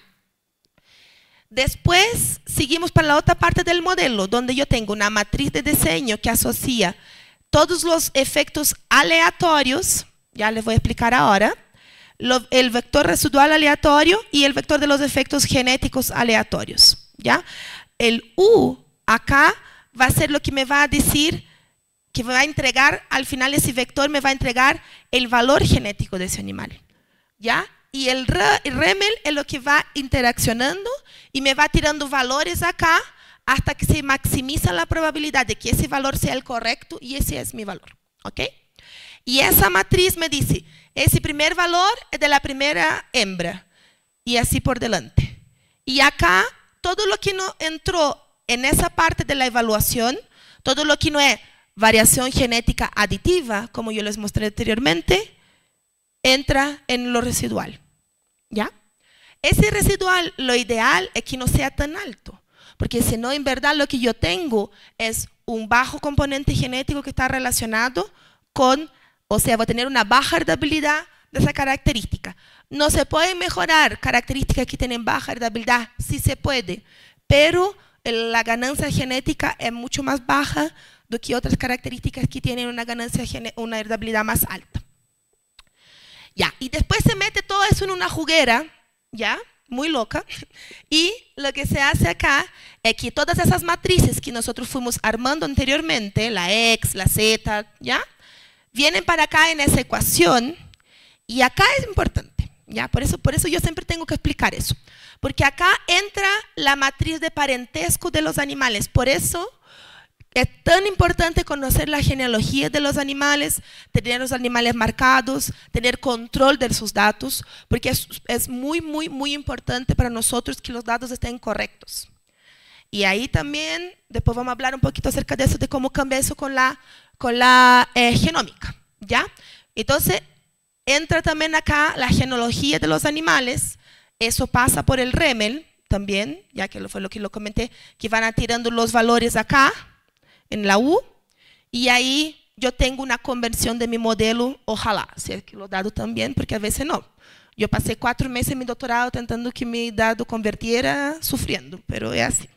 Después seguimos para la otra parte del modelo, donde yo tengo una matriz de diseño que asocia todos los efectos aleatorios, ya les voy a explicar ahora, el vector residual aleatorio y el vector de los efectos genéticos aleatorios, ¿ya? El U acá va a ser lo que me va a decir, que me va a entregar, al final ese vector me va a entregar el valor genético de ese animal, ¿ya? Y el REML es lo que va interaccionando y me va tirando valores acá hasta que se maximiza la probabilidad de que ese valor sea el correcto y ese es mi valor, ¿ok? Y esa matriz me dice, ese primer valor es de la primera hembra y así por delante. Y acá, todo lo que no entró en esa parte de la evaluación, todo lo que no es variación genética aditiva, como yo les mostré anteriormente, entra en lo residual, ¿ya? Ese residual, lo ideal es que no sea tan alto, porque si no, en verdad lo que yo tengo es un bajo componente genético que está relacionado con, o sea, va a tener una baja heredabilidad de esa característica. No se pueden mejorar características que tienen baja heredabilidad, sí se puede, pero la ganancia genética es mucho más baja do que otras características que tienen una heredabilidad más alta. Ya, y después se mete todo eso en una juguera, ya, muy loca, y lo que se hace acá es que todas esas matrices que nosotros fuimos armando anteriormente, la X, la Z, ya, vienen para acá en esa ecuación, y acá es importante, ya, por eso yo siempre tengo que explicar eso, porque acá entra la matriz de parentesco de los animales, por eso es tan importante conocer la genealogía de los animales, tener los animales marcados, tener control de sus datos, porque es muy, muy, muy importante para nosotros que los datos estén correctos. Y ahí también, después vamos a hablar un poquito acerca de eso, de cómo cambia eso con la genómica, ¿ya? Entonces, entra también acá la genealogía de los animales, eso pasa por el REML también, ya que fue lo que lo comenté, que van tirando los valores acá, en la U, y ahí yo tengo una conversión de mi modelo, ojalá, sea que lo dado también, porque a veces no. Yo pasé 4 meses en mi doctorado tentando que mi dado convirtiera, sufriendo, pero es así.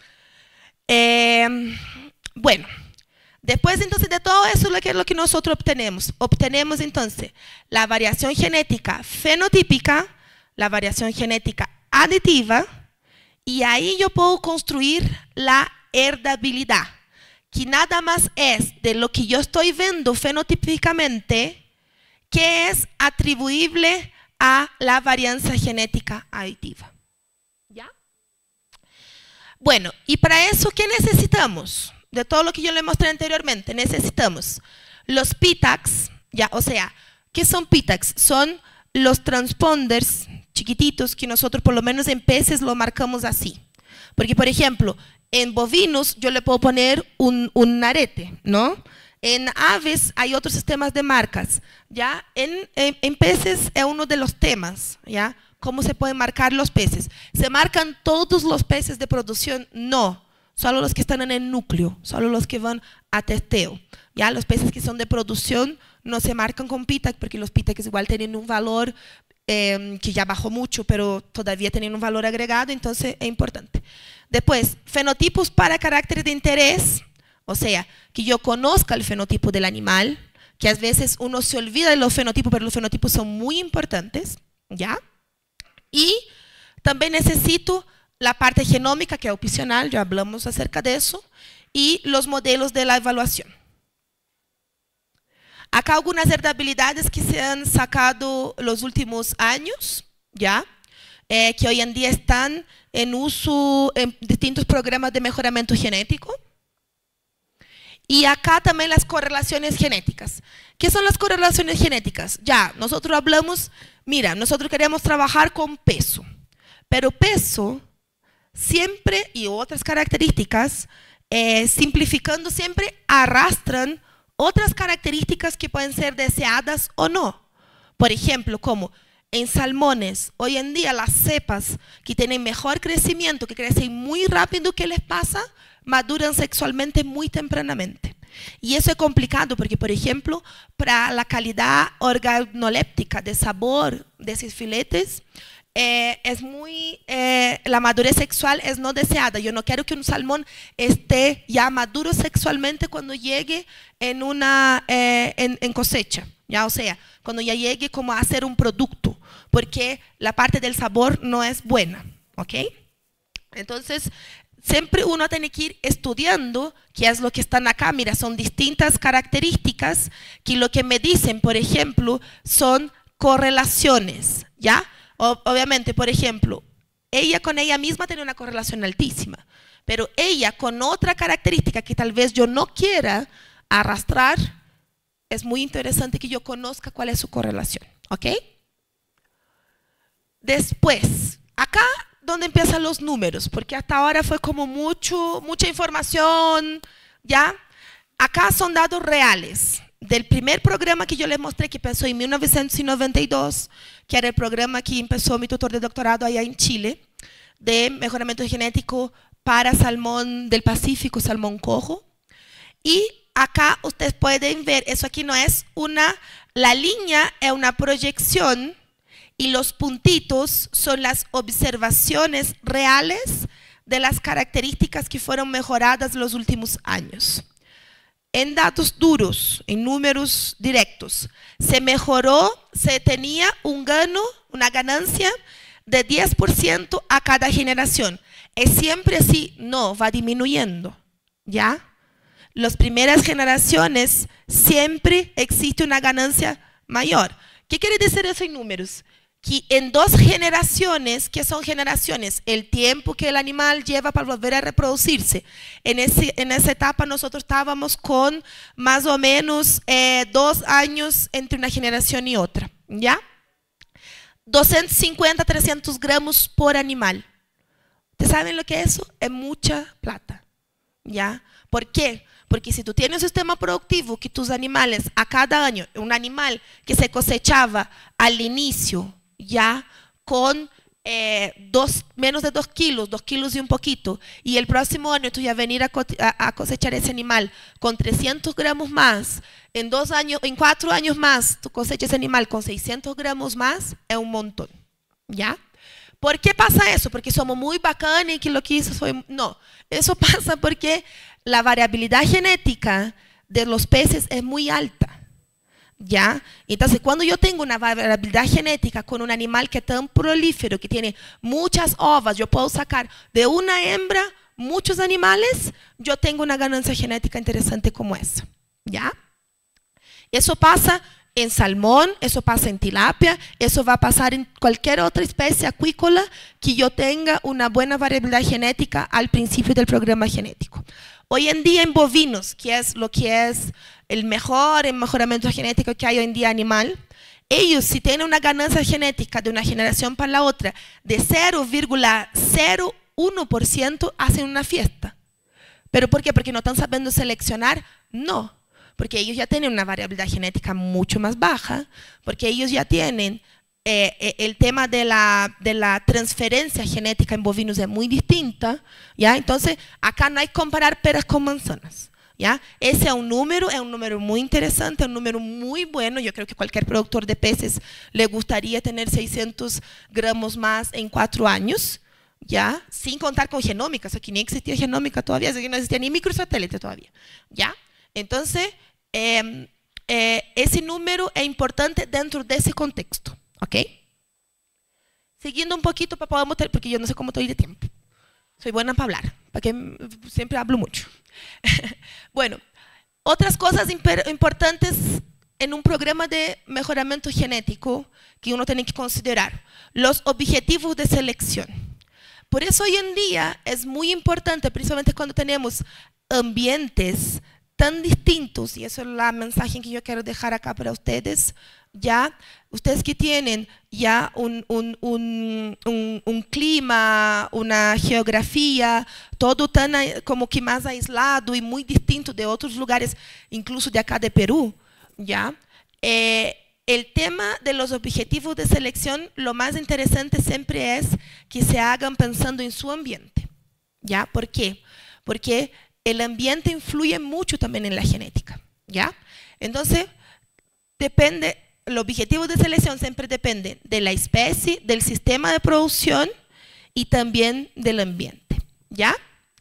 Bueno, después entonces de todo eso, lo que nosotros obtenemos? Obtenemos entonces la variación genética fenotípica, la variación genética aditiva, y ahí yo puedo construir la heredabilidad, que nada más es de lo que yo estoy viendo fenotípicamente, que es atribuible a la varianza genética aditiva. ¿Ya? Bueno, y para eso, ¿qué necesitamos? De todo lo que yo le mostré anteriormente, necesitamos los PTACs, ya, o sea, ¿qué son PTACs? Son los transponders chiquititos que nosotros por lo menos en peces lo marcamos así. Porque, por ejemplo, en bovinos yo le puedo poner un arete, ¿no? En aves hay otros sistemas de marcas, ¿ya? En peces es uno de los temas, ¿ya? ¿Cómo se pueden marcar los peces? ¿Se marcan todos los peces de producción? No, solo los que están en el núcleo, solo los que van a testeo. ¿Ya? Los peces que son de producción no se marcan con PITAC porque los PITAC igual tienen un valor que ya bajó mucho, pero todavía tienen un valor agregado, entonces es importante. Después, fenotipos para caracteres de interés, o sea, que yo conozca el fenotipo del animal, que a veces uno se olvida de los fenotipos, pero los fenotipos son muy importantes, ¿ya? Y también necesito la parte genómica, que es opcional, ya hablamos acerca de eso, y los modelos de la evaluación. Acá algunas habilidades que se han sacado los últimos años, ¿ya? Que hoy en día están en uso en distintos programas de mejoramiento genético. Y acá también las correlaciones genéticas. ¿Qué son las correlaciones genéticas? Ya, nosotros hablamos, mira, nosotros queremos trabajar con peso, pero peso siempre, y otras características, simplificando siempre, arrastran otras características que pueden ser deseadas o no. Por ejemplo, como en salmones, hoy en día las cepas que tienen mejor crecimiento, que crecen muy rápido, ¿qué les pasa? Maduran sexualmente muy tempranamente. Y eso es complicado porque, por ejemplo, para la calidad organoléptica de sabor de esos filetes, la madurez sexual es no deseada. Yo no quiero que un salmón esté ya maduro sexualmente cuando llegue en cosecha, ¿ya? O sea, cuando ya llegue como a ser un producto, porque la parte del sabor no es buena, ¿ok? Entonces, siempre uno tiene que ir estudiando qué es lo que están acá. Mira, son distintas características que lo que me dicen, por ejemplo, son correlaciones, ¿ya? Obviamente, por ejemplo, ella con ella misma tiene una correlación altísima, pero ella con otra característica que tal vez yo no quiera arrastrar, es muy interesante que yo conozca cuál es su correlación, ¿ok? Después, acá donde empiezan los números, porque hasta ahora fue como mucha información, ¿ya? Acá son datos reales. Del primer programa que yo les mostré, que empezó en 1992, que era el programa que empezó mi tutor de doctorado allá en Chile, de mejoramiento genético para salmón del Pacífico, salmón cojo. Y acá ustedes pueden ver, eso aquí no es la línea es una proyección y los puntitos son las observaciones reales de las características que fueron mejoradas en los últimos años. En datos duros, en números directos, se mejoró, se tenía una ganancia de 10% a cada generación. ¿Es siempre así? No, va disminuyendo, ¿ya? Las primeras generaciones siempre existe una ganancia mayor. ¿Qué quiere decir eso en números? Que en 2 generaciones, que son generaciones, el tiempo que el animal lleva para volver a reproducirse, en esa etapa nosotros estábamos con más o menos 2 años entre una generación y otra, ¿ya? 250, 300 gramos por animal. ¿Ustedes saben lo que es eso? Es mucha plata, ¿ya? ¿Por qué? Porque si tú tienes un sistema productivo que tus animales a cada año, un animal que se cosechaba al inicio, ya con menos de 2 kilos, 2 kilos y un poquito, y el próximo año tú ya venir a cosechar ese animal con 300 gramos más, en 4 años más tú cosechas ese animal con 600 gramos más, es un montón, ¿ya? ¿Por qué pasa eso? Porque somos muy bacanes y que lo que hizo fue... No, eso pasa porque la variabilidad genética de los peces es muy alta, ¿ya? Entonces, cuando yo tengo una variabilidad genética con un animal que es tan prolífero, que tiene muchas ovas, yo puedo sacar de una hembra muchos animales, yo tengo una ganancia genética interesante como esa, ¿ya? Eso pasa en salmón, eso pasa en tilapia, eso va a pasar en cualquier otra especie acuícola que yo tenga una buena variabilidad genética al principio del programa genético. Hoy en día en bovinos, que es lo que es el mejoramiento genético que hay hoy en día animal, ellos si tienen una ganancia genética de una generación para la otra de 0,01 1% hacen una fiesta. ¿Pero por qué? ¿Porque no están sabiendo seleccionar? No, porque ellos ya tienen una variabilidad genética mucho más baja, porque ellos ya tienen el tema de la transferencia genética en bovinos es muy distinta, ¿ya? Entonces, acá no hay que comparar peras con manzanas, ¿ya? Ese es un número muy interesante, un número muy bueno. Yo creo que cualquier productor de peces le gustaría tener 600 gramos más en 4 años, ¿ya? Sin contar con genómica, aquí ni existía genómica todavía, aquí no existía ni microsatélite todavía, ¿ya? Entonces, ese número es importante dentro de ese contexto, ¿ok? Siguiendo un poquito para poder mostrar, porque yo no sé cómo estoy de tiempo. Soy buena para hablar, porque siempre hablo mucho. Bueno, otras cosas importantes en un programa de mejoramiento genético que uno tiene que considerar: los objetivos de selección. Por eso hoy en día es muy importante, principalmente cuando tenemos ambientes tan distintos, y eso es la mensaje que yo quiero dejar acá para ustedes, ya, ustedes que tienen ya un clima, una geografía, todo tan como que más aislado y muy distinto de otros lugares, incluso de acá de Perú, ya, el tema de los objetivos de selección, lo más interesante siempre es que se hagan pensando en su ambiente, ¿ya? ¿Por qué? Porque el ambiente influye mucho también en la genética, ¿ya? Entonces, depende, el objetivo de selección siempre depende de la especie, del sistema de producción y también del ambiente, ¿ya?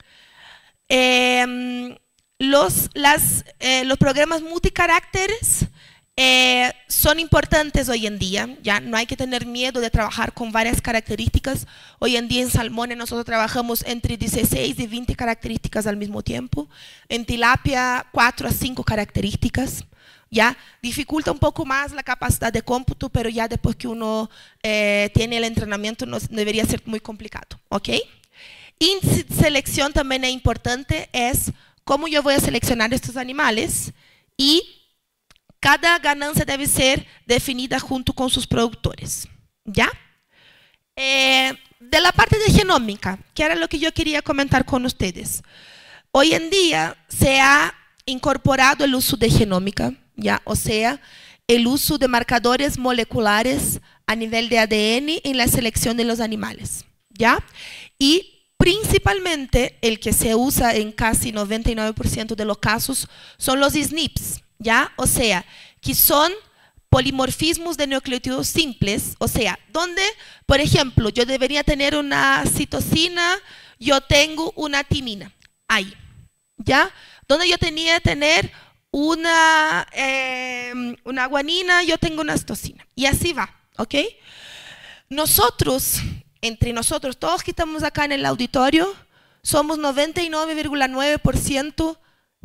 Los programas multicaracteres son importantes hoy en día, ya no hay que tener miedo de trabajar con varias características. Hoy en día en salmones nosotros trabajamos entre 16 y 20 características al mismo tiempo, en tilapia 4 a 5 características, ya dificulta un poco más la capacidad de cómputo, pero ya después que uno tiene el entrenamiento no debería ser muy complicado, ¿ok? Índice de selección también es importante, es cómo yo voy a seleccionar estos animales, y cada ganancia debe ser definida junto con sus productores, ¿ya? De la parte de genómica, que era lo que yo quería comentar con ustedes. Hoy en día se ha incorporado el uso de genómica, ¿ya? O sea, el uso de marcadores moleculares a nivel de ADN en la selección de los animales, ¿ya? Y principalmente el que se usa en casi 99% de los casos son los SNPs, ¿ya? O sea, que son polimorfismos de nucleótidos simples, o sea, donde, por ejemplo, yo debería tener una citosina, yo tengo una timina, ahí, ¿ya? Donde yo tenía que tener una guanina, yo tengo una citosina, y así va, ¿ok? Nosotros, entre nosotros, todos que estamos acá en el auditorio, somos 99,9%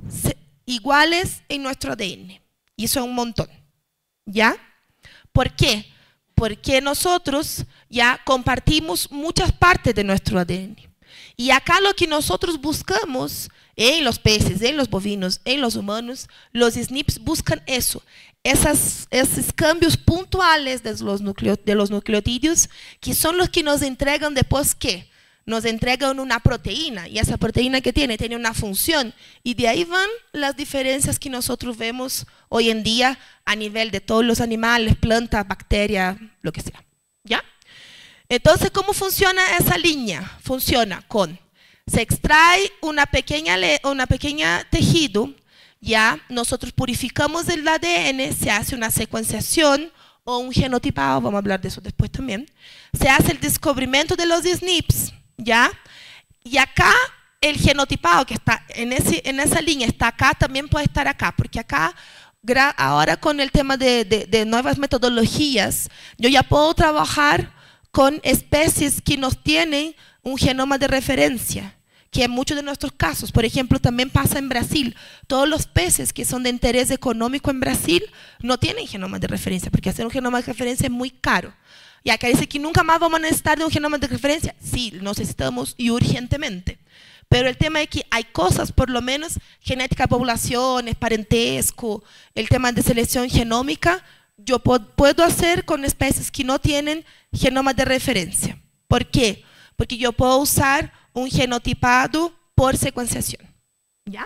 iguales en nuestro ADN. Y eso es un montón, ¿ya? ¿Por qué? Porque nosotros ya compartimos muchas partes de nuestro ADN. Y acá lo que nosotros buscamos en los peces, en los bovinos, en los humanos, los SNPs buscan eso, esos cambios puntuales de los nucleotídeos, que son los que nos entregan después, ¿qué? Nos entregan una proteína, y esa proteína que tiene una función, y de ahí van las diferencias que nosotros vemos hoy en día a nivel de todos los animales, plantas, bacterias, lo que sea, ¿ya? Entonces, ¿cómo funciona esa línea? Funciona con, se extrae una pequeña tejido, ya, nosotros purificamos el ADN, se hace una secuenciación o un genotipado, vamos a hablar de eso después también, se hace el descubrimiento de los SNPs, ¿ya? Y acá el genotipado que está en esa línea está acá, también puede estar acá, porque acá ahora con el tema de nuevas metodologías, yo ya puedo trabajar con especies que nos tienen un genoma de referencia, que en muchos de nuestros casos, por ejemplo, también pasa en Brasil. Todos los peces que son de interés económico en Brasil no tienen genoma de referencia, porque hacer un genoma de referencia es muy caro. Y acá dice que nunca más vamos a necesitar de un genoma de referencia. Sí, necesitamos y urgentemente. Pero el tema es que hay cosas, por lo menos genética de poblaciones, parentesco, el tema de selección genómica, yo puedo hacer con especies que no tienen genoma de referencia. ¿Por qué? Porque yo puedo usar un genotipado por secuenciación. ¿Ya?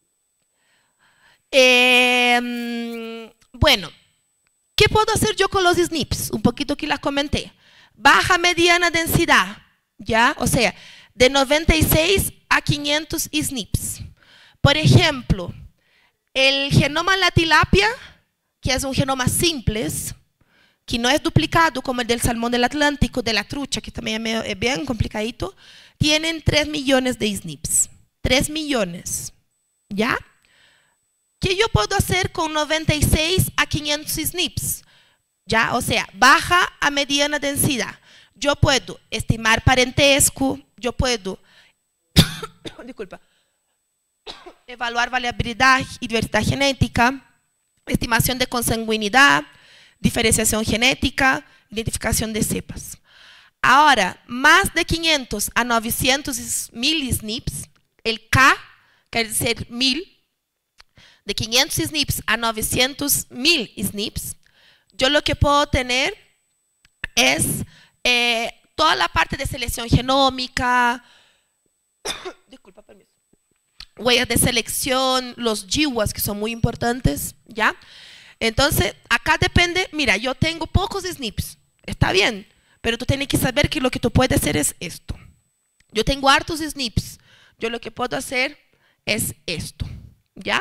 Bueno, ¿qué puedo hacer yo con los SNPs? Un poquito que las comenté. Baja mediana densidad, ¿ya? O sea, de 96 a 500 SNPs. Por ejemplo, el genoma de la tilapia, que es un genoma simple, que no es duplicado como el del salmón del Atlántico, de la trucha, que también es bien complicadito, tienen 3 millones de SNPs. 3 millones, ¿ya? ¿Qué yo puedo hacer con 96 a 500 SNPs? ¿Ya? O sea, baja a mediana densidad. Yo puedo estimar parentesco, yo puedo disculpa, evaluar variabilidad y diversidad genética, estimación de consanguinidad, diferenciación genética, identificación de cepas. Ahora, más de 500 a 900 mil SNPs, el K quiere decir 1000, de 500 SNPs a 900 mil SNPs, yo lo que puedo tener es toda la parte de selección genómica, disculpa, permiso, huellas de selección, los GWAS, que son muy importantes, ¿ya? Entonces, acá depende, mira, yo tengo pocos SNPs, está bien, pero tú tienes que saber que lo que tú puedes hacer es esto. Yo tengo hartos SNPs, yo lo que puedo hacer es esto, ¿ya?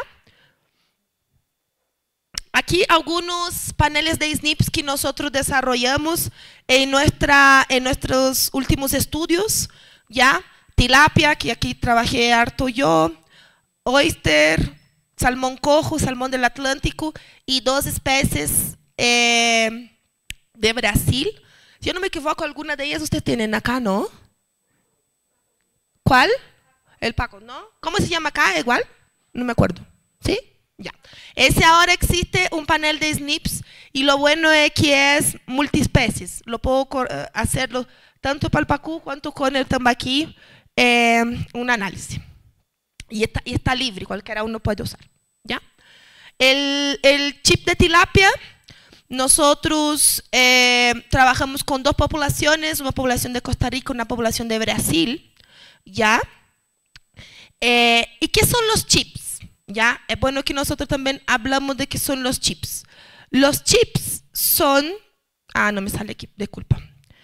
Aquí algunos paneles de SNPs que nosotros desarrollamos en nuestros últimos estudios, ¿ya? Tilapia, que aquí trabajé harto yo, oyster, salmón cojo, salmón del Atlántico y 2 especies de Brasil. Si yo no me equivoco, alguna de ellas ustedes tienen acá, ¿no? ¿Cuál? El Paco, ¿no? ¿Cómo se llama acá? ¿Igual? No me acuerdo. ¿Sí? Ya. Ese ahora existe un panel de SNPs y lo bueno es que es multiespecies. Lo puedo hacerlo tanto para el Pacú cuanto con el Tambaquí, un análisis. Y está libre, cualquiera uno puede usar. ¿Ya? El chip de tilapia, nosotros trabajamos con 2 poblaciones, una población de Costa Rica y una población de Brasil. ¿Ya? ¿Y qué son los chips? ¿Ya? Es bueno que nosotros también hablamos de qué son los chips. Los chips son... no me sale aquí, disculpa.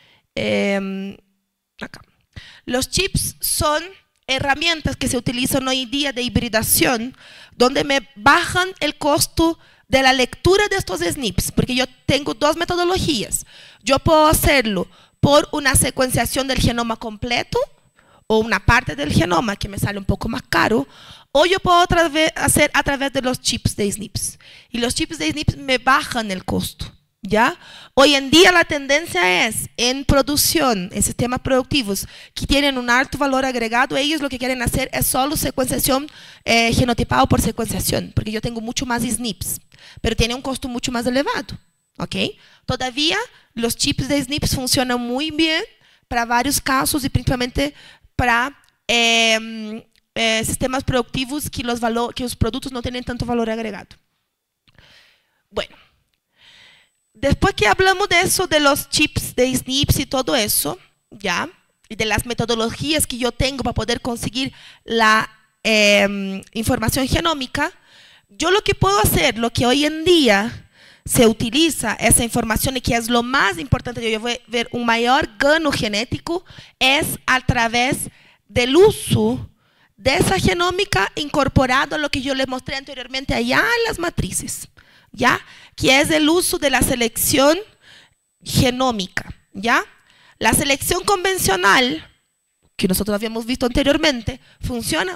Acá. Los chips son herramientas que se utilizan hoy en día de hibridación, donde me bajan el costo de la lectura de estos SNPs, porque yo tengo 2 metodologías. Yo puedo hacerlo por una secuenciación del genoma completo, o una parte del genoma que me sale un poco más caro, o yo puedo hacer a través de los chips de SNPs. Y los chips de SNPs me bajan el costo, ¿ya? Hoy en día la tendencia es, en producción, en sistemas productivos que tienen un alto valor agregado, ellos lo que quieren hacer es solo secuenciación genotipado por secuenciación, porque yo tengo mucho más SNPs, pero tiene un costo mucho más elevado, ¿ok? Todavía los chips de SNPs funcionan muy bien para varios casos y principalmente para sistemas productivos que los productos no tienen tanto valor agregado. Bueno, después que hablamos de eso, de los chips de SNPs y todo eso, ¿ya? Y de las metodologías que yo tengo para poder conseguir la información genómica, yo lo que puedo hacer, lo que hoy en día se utiliza esa información y que es lo más importante, yo voy a ver un mayor gano genético, es a través del uso de esa genómica incorporado a lo que yo les mostré anteriormente allá en las matrices, ¿ya? Que es el uso de la selección genómica, ¿ya? La selección convencional, que nosotros habíamos visto anteriormente, funciona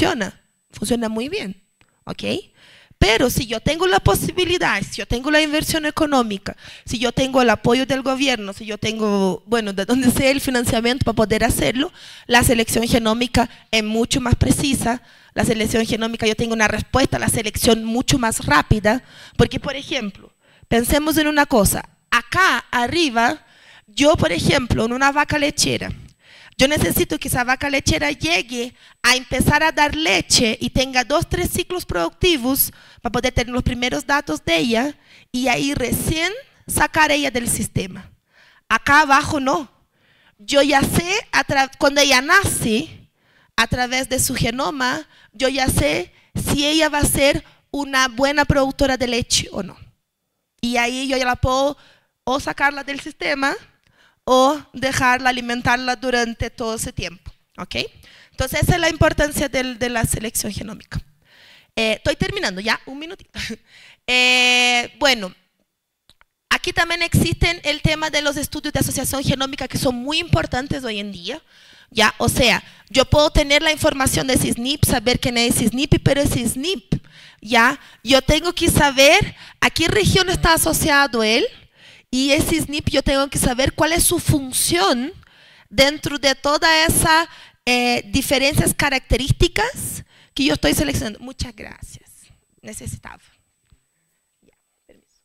muy bien, ¿ok? Pero si yo tengo la posibilidad, si yo tengo la inversión económica, si yo tengo el apoyo del gobierno, si yo tengo, bueno, de donde sea el financiamiento para poder hacerlo, la selección genómica es mucho más precisa. La selección genómica, yo tengo una respuesta a la selección mucho más rápida, porque, por ejemplo, pensemos en una cosa. Acá arriba, yo, por ejemplo, en una vaca lechera, yo necesito que esa vaca lechera llegue a empezar a dar leche y tenga 2, 3 ciclos productivos para poder tener los primeros datos de ella y ahí recién sacar ella del sistema. Acá abajo no. yo ya sé, cuando ella nace, a través de su genoma, yo ya sé si ella va a ser una buena productora de leche o no. Y ahí yo ya la puedo o sacarla del sistema o dejarla alimentarla durante todo ese tiempo. ¿Ok? Entonces esa es la importancia de la selección genómica. Estoy terminando ya, un minutito. Bueno, aquí también existen el tema de los estudios de asociación genómica que son muy importantes hoy en día. ¿Ya? O sea, yo puedo tener la información de ese SNP, saber quién es ese SNP, pero ese SNP, ¿ya? Yo tengo que saber a qué región está asociado él, y ese SNP yo tengo que saber cuál es su función dentro de todas esas diferencias características que yo estoy seleccionando. Muchas gracias. Necesitaba. Ya, permiso.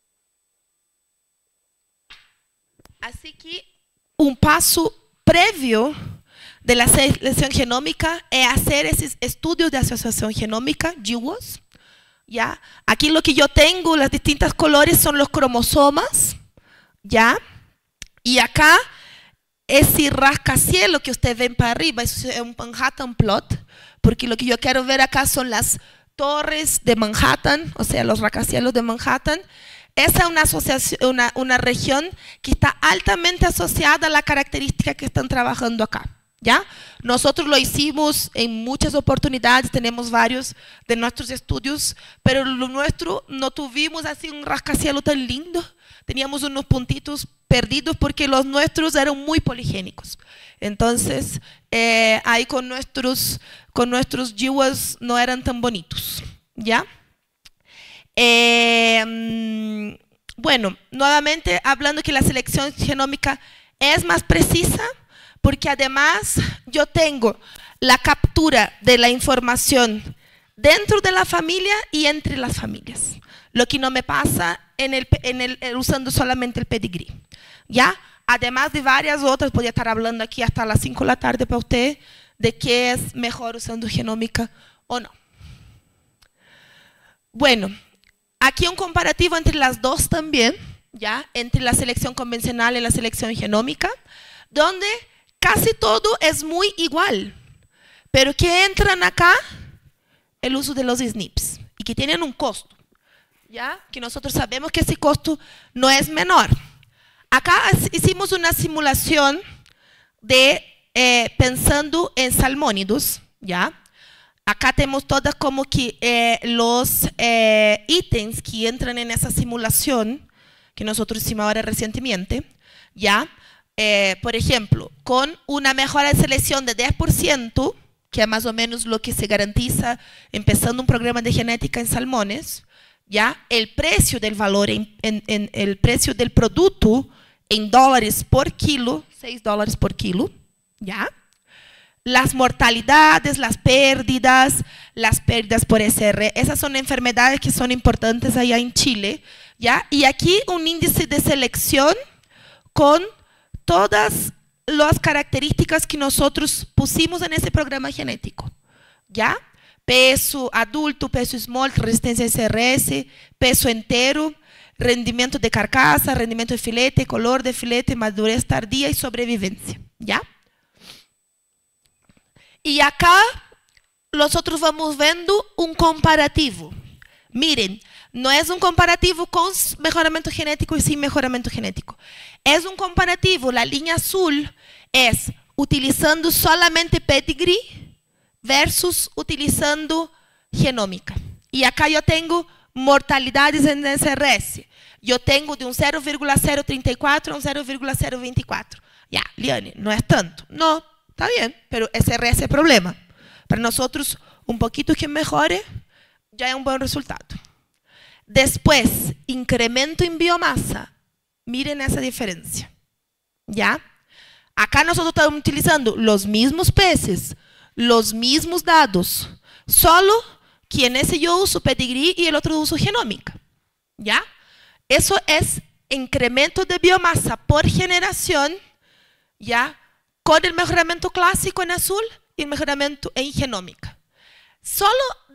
Así que un paso previo de la selección genómica es hacer esos estudios de asociación genómica, GWAS. ¿Ya? Aquí lo que yo tengo, las distintas colores son los cromosomas, ¿ya? Y acá, ese rascacielos que ustedes ven para arriba, eso es un Manhattan plot, porque lo que yo quiero ver acá son las torres de Manhattan, o sea, los rascacielos de Manhattan. Esa es una asociación, una región que está altamente asociada a la característica que están trabajando acá. ¿Ya? Nosotros lo hicimos en muchas oportunidades, tenemos varios de nuestros estudios, pero lo nuestro no tuvimos así un rascacielos tan lindo, teníamos unos puntitos perdidos porque los nuestros eran muy poligénicos. Entonces, ahí con nuestros GWAS no eran tan bonitos. ¿Ya? Bueno, nuevamente hablando que la selección genómica es más precisa, porque además yo tengo la captura de la información dentro de la familia y entre las familias, lo que no me pasa usando solamente el pedigrí. ¿Ya? Además de varias otras, podría estar hablando aquí hasta las 5 de la tarde para usted de qué es mejor usando genómica o no. Bueno, aquí un comparativo entre las dos también, ¿ya? Entre la selección convencional y la selección genómica, donde casi todo es muy igual, pero que entran acá el uso de los SNPs y que tienen un costo, ¿ya? Que nosotros sabemos que ese costo no es menor. Acá hicimos una simulación de pensando en salmónidos, ¿ya? Acá tenemos todas como que los ítems que entran en esa simulación que nosotros hicimos ahora recientemente, ¿ya? Por ejemplo, con una mejora de selección de 10%, que es más o menos lo que se garantiza empezando un programa de genética en salmones, ¿ya? El precio del valor, el precio del producto en dólares por kilo, $6 por kilo, ¿ya? Las mortalidades, las pérdidas por SR, esas son enfermedades que son importantes allá en Chile, ¿ya? Y aquí un índice de selección con todas las características que nosotros pusimos en ese programa genético, ¿ya? Peso adulto, peso small, resistencia a SRS, peso entero, rendimiento de carcasa, rendimiento de filete, color de filete, madurez tardía y sobrevivencia, ¿ya? Y acá nosotros vamos viendo un comparativo. Miren, no es un comparativo con mejoramiento genético y sin mejoramiento genético. Es un comparativo, la línea azul es utilizando solamente pedigree versus utilizando genómica. Y acá yo tengo mortalidades en SRS. Yo tengo de un 0,034 a un 0,024. Ya, Liane, no es tanto. No, está bien, pero SRS es problema. Para nosotros, un poquito que mejore, ya es un buen resultado. Después, incremento en biomasa. Miren esa diferencia. ¿Ya? Acá nosotros estamos utilizando los mismos peces, los mismos dados, solo que en ese yo uso pedigree y el otro uso genómica. ¿Ya? Eso es incremento de biomasa por generación, ¿ya? Con el mejoramiento clásico en azul y el mejoramiento en genómica. Solo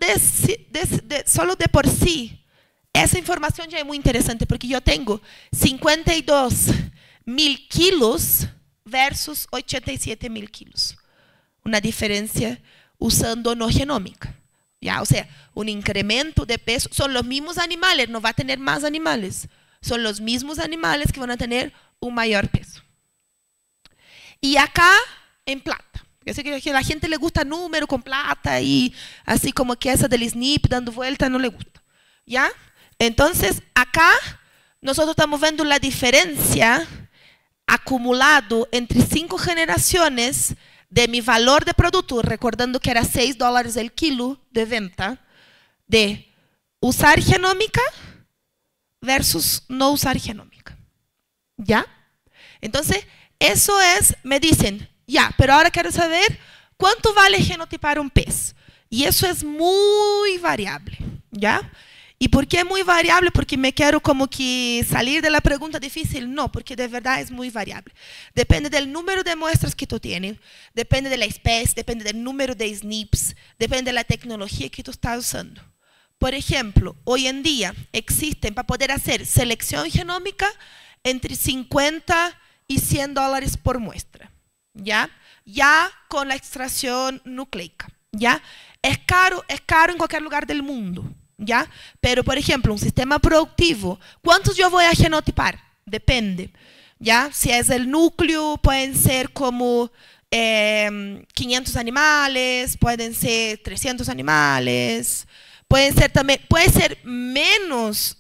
de por sí, esa información ya es muy interesante porque yo tengo 52.000 kilos versus 87.000 kilos. Una diferencia usando no genómica. ¿Ya? O sea, un incremento de peso. Son los mismos animales, no va a tener más animales. Son los mismos animales que van a tener un mayor peso. Y acá, en plata. Yo sé que a la gente le gusta número con plata y así como que esa del SNP dando vuelta no le gusta. ¿Ya? Entonces, acá nosotros estamos viendo la diferencia acumulado entre 5 generaciones de mi valor de producto, recordando que era $6 el kilo de venta, de usar genómica versus no usar genómica. ¿Ya? Entonces, eso es, me dicen, ya, pero ahora quiero saber cuánto vale genotipar un pez. Y eso es muy variable. ¿Ya? ¿Y por qué es muy variable? Porque me quiero como que salir de la pregunta difícil. No, porque de verdad es muy variable. Depende del número de muestras que tú tienes, depende de la especie, depende del número de SNPs, depende de la tecnología que tú estás usando. Por ejemplo, hoy en día existen, para poder hacer selección genómica, entre 50 y $100 por muestra. ¿Ya? Ya con la extracción nucleica. ¿Ya? Es caro en cualquier lugar del mundo. ¿Ya? Pero, por ejemplo, un sistema productivo, ¿cuántos yo voy a genotipar? Depende. ¿Ya? Si es el núcleo, pueden ser como 500 animales, pueden ser 300 animales, pueden ser también, puede ser menos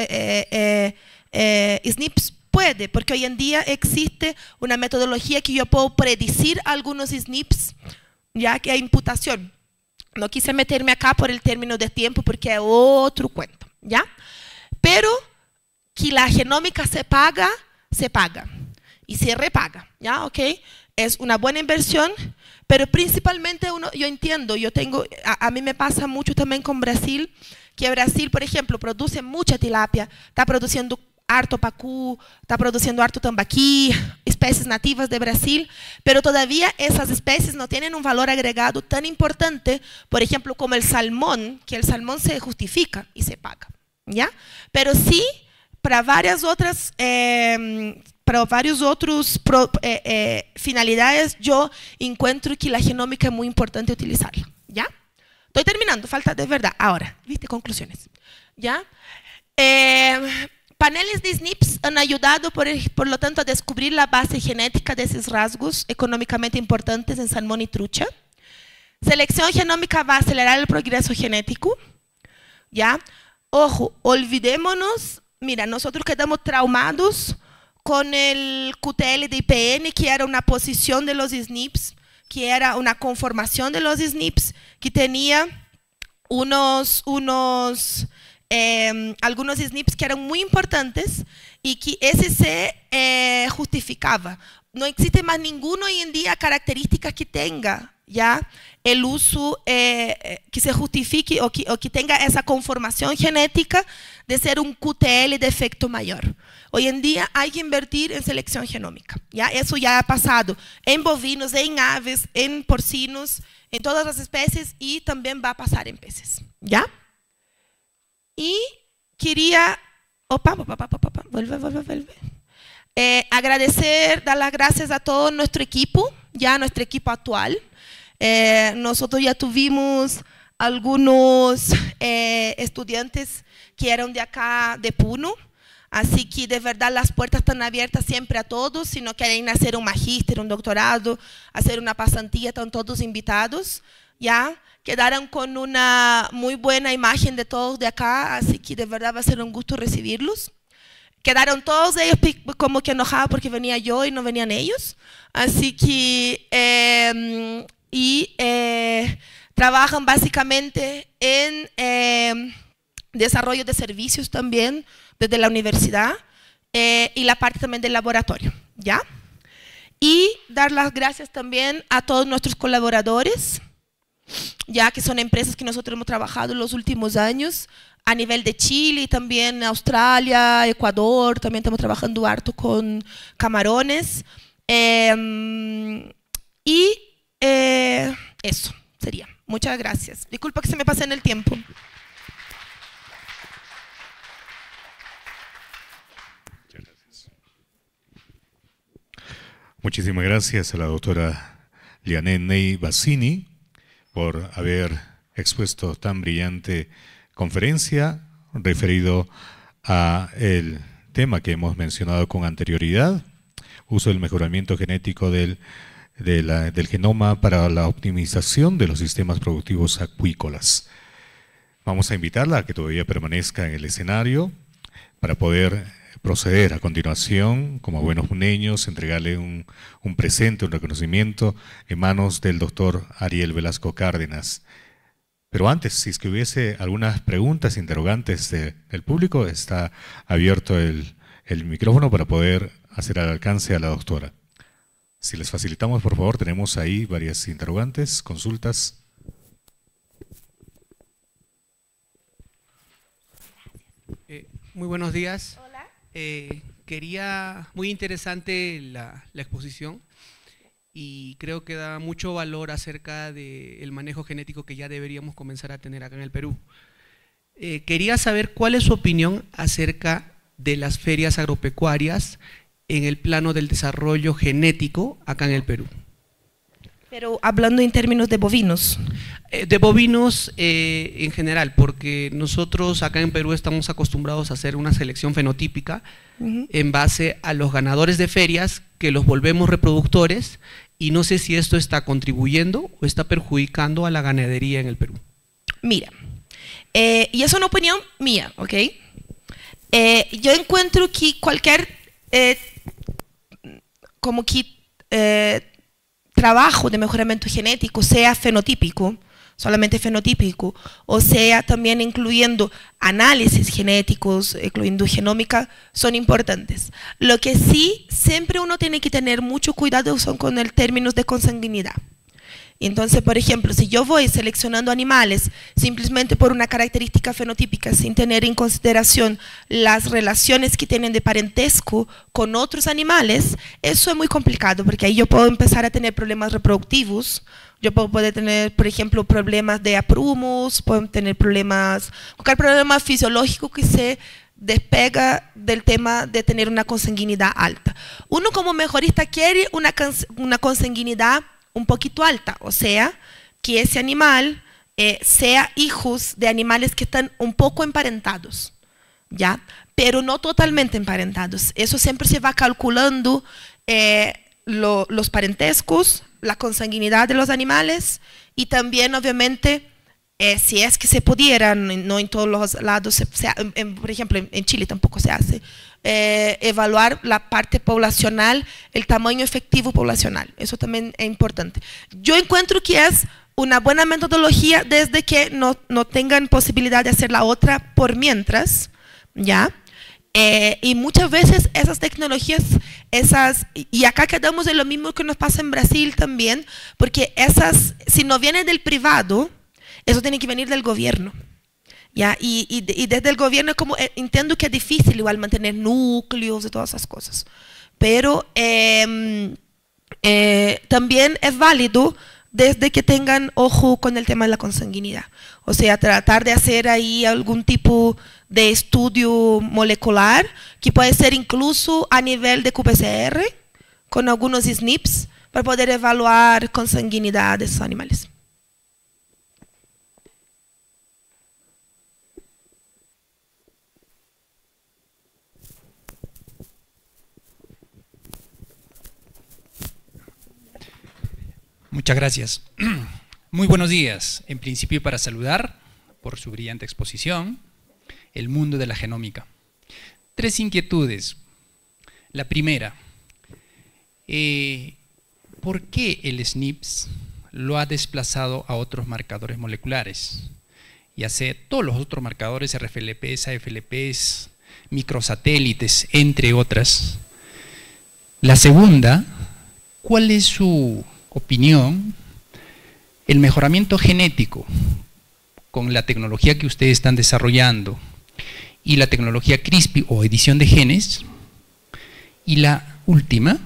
SNPs, puede, porque hoy en día existe una metodología que yo puedo predecir algunos SNPs, ya que hay imputación. No quise meterme acá por el término de tiempo porque es otro cuento, ¿ya? Pero que la genómica se paga y se repaga, ¿ya? ¿Ok? Es una buena inversión, pero principalmente yo entiendo, a mí me pasa mucho también con Brasil, que Brasil, por ejemplo, produce mucha tilapia, está produciendo harto pacú, está produciendo harto tambaqui, especies nativas de Brasil, pero todavía esas especies no tienen un valor agregado tan importante, por ejemplo, como el salmón, que el salmón se justifica y se paga, ¿ya? Pero sí, para varias otras, finalidades, yo encuentro que la genómica es muy importante utilizarla, ¿ya? Estoy terminando, falta de verdad. Ahora, ¿viste? Conclusiones, ¿ya? Paneles de SNPs han ayudado, por lo tanto, a descubrir la base genética de esos rasgos económicamente importantes en salmón y trucha. Selección genómica va a acelerar el progreso genético. ¿Ya? Ojo, olvidémonos, mira, nosotros quedamos traumados con el QTL de IPN, que era una posición de los SNPs, que era una conformación de los SNPs, que tenía algunos SNPs que eran muy importantes y que ese se justificaba. No existe más ninguno hoy en día características que tenga ya el uso que se justifique o que tenga esa conformación genética de ser un QTL de efecto mayor. Hoy en día hay que invertir en selección genómica. ¿Ya? Eso ya ha pasado en bovinos, en aves, en porcinos, en todas las especies y también va a pasar en peces. ¿Ya? Y quería vuelve. Agradecer, dar las gracias a todo nuestro equipo, ya nuestro equipo actual. Nosotros ya tuvimos algunos estudiantes que eran de acá, de Puno, así que de verdad las puertas están abiertas siempre a todos. Si no quieren hacer un magíster, un doctorado, hacer una pasantía, están todos invitados. ¿Ya? Quedaron con una muy buena imagen de todos de acá, así que de verdad va a ser un gusto recibirlos. Quedaron todos ellos como que enojados porque venía yo y no venían ellos. Así que, trabajan básicamente en desarrollo de servicios también desde la universidad y la parte también del laboratorio, ¿ya? Y dar las gracias también a todos nuestros colaboradores, ya que son empresas que nosotros hemos trabajado en los últimos años a nivel de Chile y también Australia, Ecuador, también estamos trabajando harto con camarones. Eso sería. Muchas gracias. Disculpa que se me pase en el tiempo. Muchísimas gracias a la doctora Liané Ney Bassini por haber expuesto tan brillante conferencia referido a el tema que hemos mencionado con anterioridad, uso del mejoramiento genético del genoma para la optimización de los sistemas productivos acuícolas. Vamos a invitarla a que todavía permanezca en el escenario para poder proceder a continuación, como buenos niños, entregarle un presente, un reconocimiento en manos del doctor Ariel Velasco Cárdenas. Pero antes, si es que hubiese algunas preguntas, interrogantes del público, está abierto el micrófono para poder hacer al alcance a la doctora. Si les facilitamos, por favor, tenemos ahí varias interrogantes, consultas. Muy buenos días. Hola. Muy interesante la exposición y creo que da mucho valor acerca del manejo genético que ya deberíamos comenzar a tener acá en el Perú. Quería saber cuál es su opinión acerca de las ferias agropecuarias en el plano del desarrollo genético acá en el Perú. Pero hablando en términos de bovinos. De bovinos en general, porque nosotros acá en Perú estamos acostumbrados a hacer una selección fenotípica en base a los ganadores de ferias que los volvemos reproductores, y no sé si esto está contribuyendo o está perjudicando a la ganadería en el Perú. Mira, y es una opinión mía, ¿ok? Yo encuentro que cualquier trabajo de mejoramiento genético, sea fenotípico, solamente fenotípico, o sea también incluyendo análisis genéticos, incluyendo genómica, son importantes. Lo que sí, siempre uno tiene que tener mucho cuidado son con el término de consanguinidad. Entonces, por ejemplo, si yo voy seleccionando animales simplemente por una característica fenotípica sin tener en consideración las relaciones que tienen de parentesco con otros animales, eso es muy complicado, porque ahí yo puedo empezar a tener problemas reproductivos, yo puedo poder tener, por ejemplo, problemas de aprumos, puedo tener problemas, cualquier problema fisiológico que se despega del tema de tener una consanguinidad alta. Uno como mejorista quiere una consanguinidad un poquito alta, o sea, que ese animal sea hijos de animales que están un poco emparentados, ¿ya? Pero no totalmente emparentados. Eso siempre se va calculando los parentescos, la consanguinidad de los animales y también, obviamente, si es que se pudieran, no en todos los lados, por ejemplo, en Chile tampoco se hace, evaluar la parte poblacional, el tamaño efectivo poblacional. Eso también es importante. Yo encuentro que es una buena metodología desde que no tengan posibilidad de hacer la otra por mientras, ¿ya? Y muchas veces esas tecnologías, y acá quedamos en lo mismo que nos pasa en Brasil también, porque si no viene del privado, eso tiene que venir del gobierno. ¿Ya? Y desde el gobierno entiendo que es difícil igual mantener núcleos y todas esas cosas, pero también es válido desde que tengan ojo con el tema de la consanguinidad, o sea, tratar de hacer ahí algún tipo de estudio molecular que puede ser incluso a nivel de qPCR con algunos SNPs para poder evaluar consanguinidad de esos animales. Muchas gracias. Muy buenos días. En principio, para saludar por su brillante exposición, el mundo de la genómica. 3 inquietudes. La primera, ¿por qué el SNPs lo ha desplazado a otros marcadores moleculares? Ya sea todos los otros marcadores, RFLPs, AFLPs, microsatélites, entre otras. La segunda, ¿cuál es su opinión? El mejoramiento genético con la tecnología que ustedes están desarrollando y la tecnología CRISPR o edición de genes, y la última,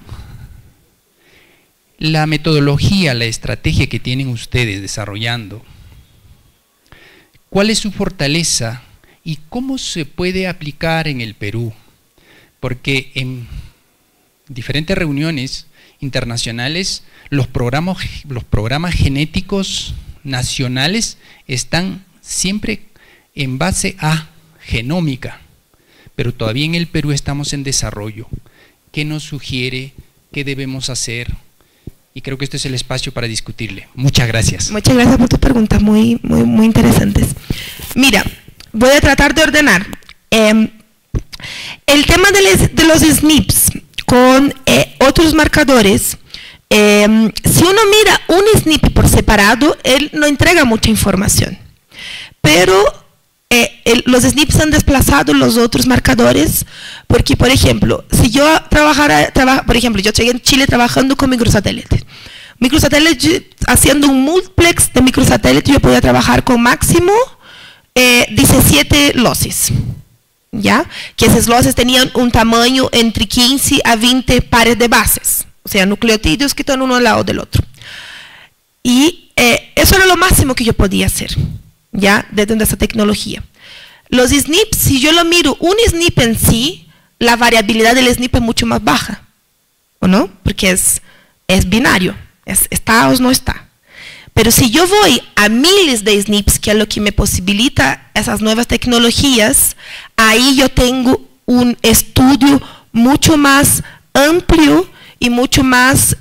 la metodología, la estrategia que tienen ustedes desarrollando, ¿cuál es su fortaleza y cómo se puede aplicar en el Perú? Porque en diferentes reuniones internacionales, los programas genéticos nacionales están siempre en base a genómica, pero todavía en el Perú estamos en desarrollo. ¿Qué nos sugiere? ¿Qué debemos hacer? Y creo que este es el espacio para discutirle. Muchas gracias. Muchas gracias por tus preguntas, muy interesantes. Mira, voy a tratar de ordenar. El tema de los SNPs con otros marcadores, si uno mira un SNP por separado, él no entrega mucha información. Pero los SNPs han desplazado los otros marcadores, porque, por ejemplo, si yo por ejemplo, yo llegué en Chile trabajando con microsatélite. Microsatélite, haciendo un multiplex de microsatélite, yo podía trabajar con máximo 17 losses, ¿ya? Que esos losses tenían un tamaño entre 15 a 20 pares de bases, o sea, nucleotídeos que están uno al lado del otro. Y eso era lo máximo que yo podía hacer, ¿ya? Dentro de esa tecnología. Los SNPs, si yo lo miro, un SNP en sí, la variabilidad del SNP es mucho más baja, ¿o no? Porque es binario, está o no está. Pero si yo voy a miles de SNPs, que es lo que me posibilita esas nuevas tecnologías, ahí yo tengo un estudio mucho más amplio y mucho más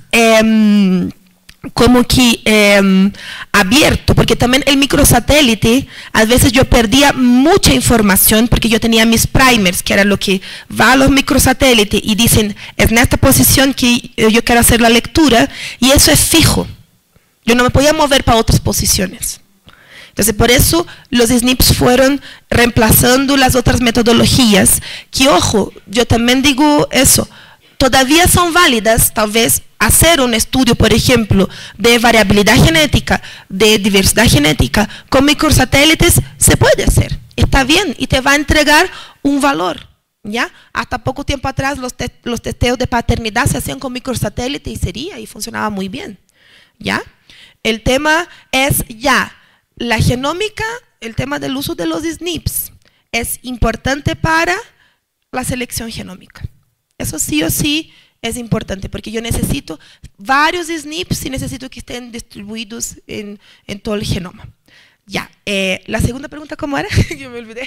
como que abierto, porque también el microsatélite, a veces yo perdía mucha información porque yo tenía mis primers, que era lo que va a los microsatélites y dicen, es en esta posición que yo quiero hacer la lectura, y eso es fijo. Yo no me podía mover para otras posiciones. Entonces, por eso los SNPs fueron reemplazando las otras metodologías, que, ojo, yo también digo eso, todavía son válidas, tal vez, hacer un estudio, por ejemplo, de variabilidad genética, de diversidad genética, con microsatélites, se puede hacer, está bien, y te va a entregar un valor, ¿ya? Hasta poco tiempo atrás los testeos de paternidad se hacían con microsatélites y funcionaba muy bien, ¿ya? El tema es ya, la genómica, el tema del uso de los SNPs, es importante para la selección genómica. Eso sí o sí es importante, porque yo necesito varios SNPs y necesito que estén distribuidos en todo el genoma. Ya, la segunda pregunta, ¿cómo era? Yo me olvidé.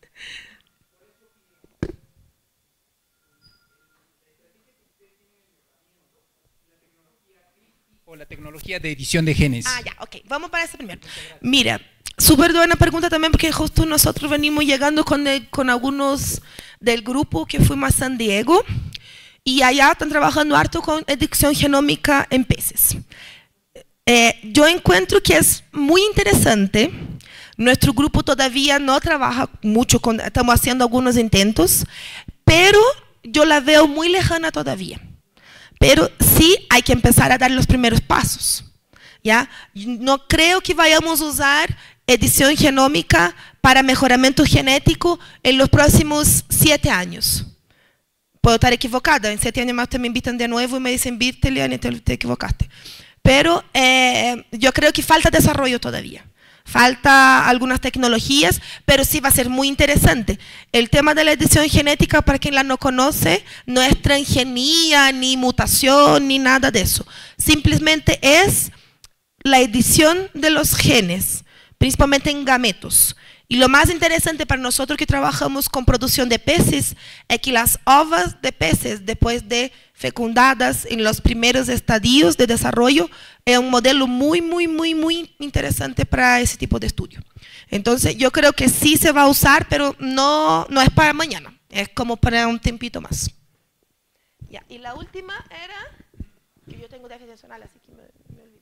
O la tecnología de edición de genes. Ah, ya, ok. Vamos para esa primero. Mira, súper buena pregunta también, porque justo nosotros venimos llegando con algunos del grupo que fuimos a San Diego, y allá están trabajando harto con edición genómica en peces. Yo encuentro que es muy interesante. Nuestro grupo todavía no trabaja mucho estamos haciendo algunos intentos, pero yo la veo muy lejana todavía. Pero sí hay que empezar a dar los primeros pasos, ¿ya? No creo que vayamos a usar edición genómica para mejoramiento genético en los próximos 7 años. Puedo estar equivocada, en 7 años más te me invitan de nuevo y me dicen, viste, Liane, te equivocaste. Pero yo creo que falta desarrollo todavía. Falta algunas tecnologías, pero sí va a ser muy interesante. El tema de la edición genética, para quien la no conoce, no es transgenia, ni mutación, ni nada de eso. Simplemente es la edición de los genes, principalmente en gametos. Y lo más interesante para nosotros que trabajamos con producción de peces es que las ovas de peces, después de fecundadas en los primeros estadios de desarrollo, es un modelo muy interesante para ese tipo de estudio. Entonces, yo creo que sí se va a usar, pero no es para mañana, es como para un tiempito más. Ya, y la última era, que yo tengo déficit atencional, así que me olvido.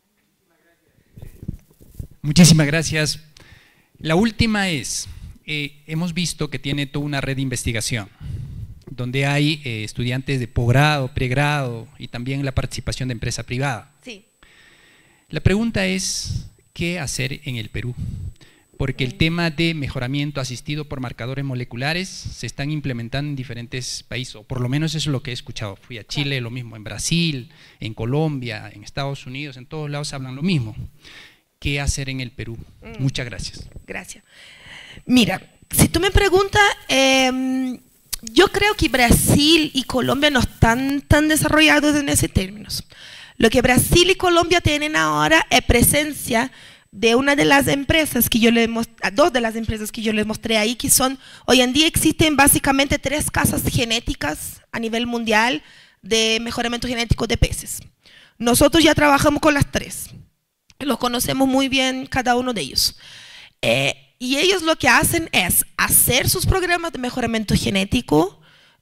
Muchísimas gracias. La última es, hemos visto que tiene toda una red de investigación, donde hay estudiantes de posgrado, pregrado y también la participación de empresa privada. Sí. La pregunta es, ¿qué hacer en el Perú? Porque el tema de mejoramiento asistido por marcadores moleculares se están implementando en diferentes países, o por lo menos eso es lo que he escuchado. Fui a Chile, lo mismo, en Brasil, en Colombia, en Estados Unidos, en todos lados hablan lo mismo. ¿Qué hacer en el Perú? Muchas gracias. Gracias. Mira, si tú me preguntas, Yo creo que Brasil y Colombia no están tan desarrollados en ese términos. Lo que Brasil y Colombia tienen ahora es presencia de una de las empresas que yo les mostré, dos de las empresas que yo les mostré ahí, que son, hoy en día existen básicamente 3 casas genéticas a nivel mundial de mejoramiento genético de peces. Nosotros ya trabajamos con las 3. Los conocemos muy bien cada uno de ellos. Y ellos lo que hacen es hacer sus programas de mejoramiento genético,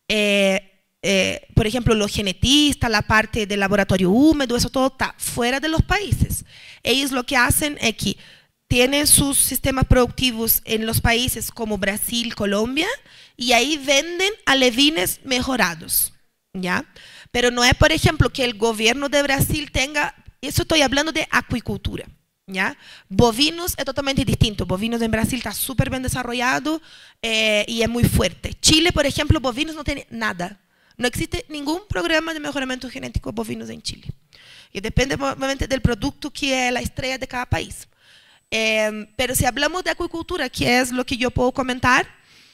por ejemplo, los genetistas, la parte del laboratorio húmedo, eso todo está fuera de los países. Ellos lo que hacen es que tienen sus sistemas productivos en los países como Brasil, Colombia, y ahí venden alevines mejorados, ¿ya? Pero no es, por ejemplo, que el gobierno de Brasil tenga, eso estoy hablando de acuicultura, ¿ya? Bovinos es totalmente distinto. Bovinos en Brasil está súper bien desarrollado y es muy fuerte. Chile, por ejemplo, bovinos no tiene nada. No existe ningún programa de mejoramiento genético de bovinos en Chile. Y depende obviamente del producto que es la estrella de cada país. Pero si hablamos de acuicultura, que es lo que yo puedo comentar,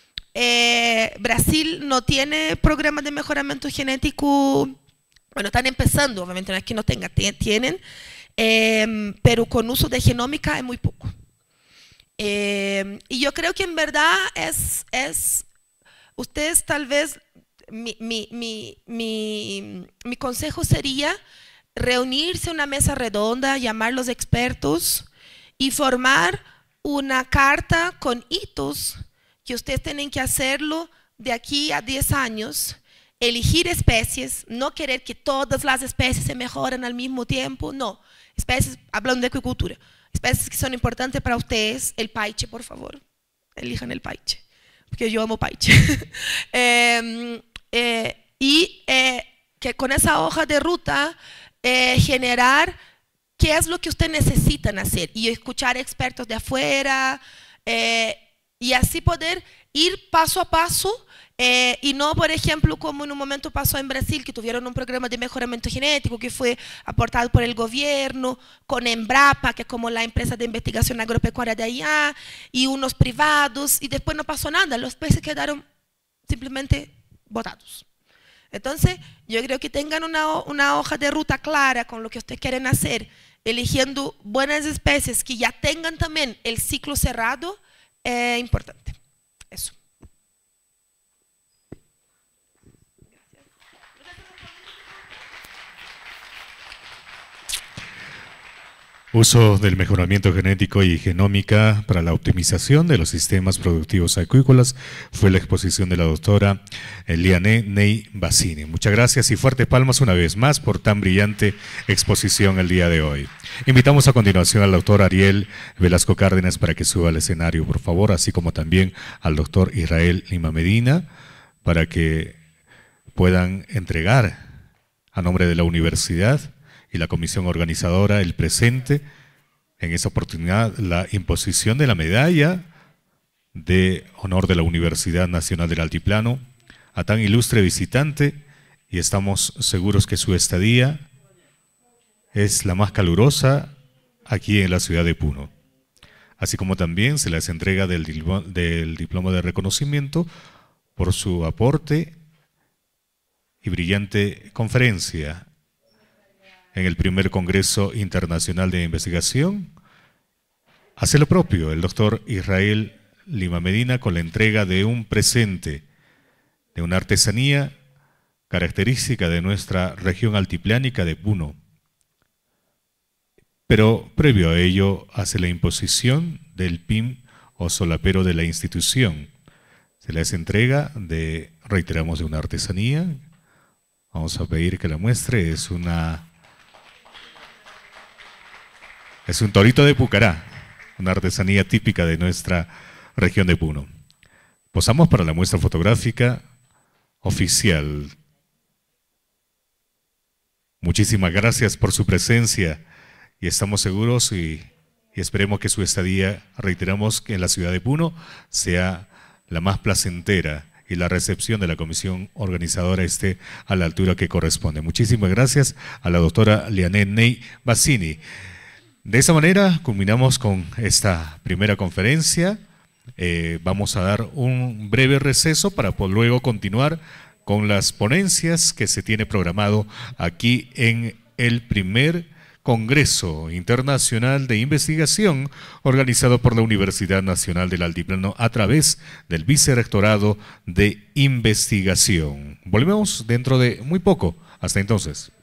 Brasil no tiene programas de mejoramiento genético. Bueno, están empezando, obviamente no es que no tengan, tienen, pero con uso de genómica es muy poco. Y yo creo que en verdad ustedes tal vez, mi consejo sería reunirse en una mesa redonda, llamar a los expertos y formar una carta con hitos que ustedes tienen que hacerlo de aquí a 10 años, elegir especies, no querer que todas las especies se mejoren al mismo tiempo, no, especies, hablando de acuicultura, especies que son importantes para ustedes, el paiche, por favor, elijan el paiche, porque yo amo paiche. Que con esa hoja de ruta generar qué es lo que ustedes necesitan hacer y escuchar expertos de afuera y así poder ir paso a paso y no, por ejemplo, como en un momento pasó en Brasil, que tuvieron un programa de mejoramiento genético que fue aportado por el gobierno, con Embrapa, que es como la empresa de investigación agropecuaria de allá, y unos privados, y después no pasó nada, los peces quedaron simplemente botados. Entonces, yo creo que tengan una hoja de ruta clara con lo que ustedes quieren hacer, eligiendo buenas especies que ya tengan también el ciclo cerrado, importante. Eso. Uso del mejoramiento genético y genómica para la optimización de los sistemas productivos acuícolas fue la exposición de la doctora Liané Ney Bassini. Muchas gracias y fuertes palmas una vez más por tan brillante exposición el día de hoy. Invitamos a continuación al doctor Ariel Velasco Cárdenas para que suba al escenario, por favor, así como también al doctor Israel Lima Medina para que puedan entregar a nombre de la universidad y la comisión organizadora el presente, en esa oportunidad la imposición de la medalla de honor de la Universidad Nacional del Altiplano a tan ilustre visitante, y estamos seguros que su estadía es la más calurosa aquí en la ciudad de Puno. Así como también se les entrega del diploma de reconocimiento por su aporte y brillante conferencia en el primer Congreso Internacional de Investigación. Hace lo propio el doctor Israel Lima Medina con la entrega de un presente, de una artesanía característica de nuestra región altiplánica de Puno. Pero previo a ello hace la imposición del PIN o solapero de la institución. Se les entrega reiteramos, de una artesanía. Vamos a pedir que la muestre, es un torito de Pucará, una artesanía típica de nuestra región de Puno. Posamos para la muestra fotográfica oficial. Muchísimas gracias por su presencia y estamos seguros y esperemos que su estadía, reiteramos, que en la ciudad de Puno sea la más placentera y la recepción de la comisión organizadora esté a la altura que corresponde. Muchísimas gracias a la doctora Liané Ney Bassini. De esa manera culminamos con esta primera conferencia Vamos a dar un breve receso para luego continuar con las ponencias que se tiene programado aquí en el primer Congreso Internacional de Investigación organizado por la Universidad Nacional del Altiplano a través del Vicerrectorado de Investigación. Volvemos dentro de muy poco. Hasta entonces.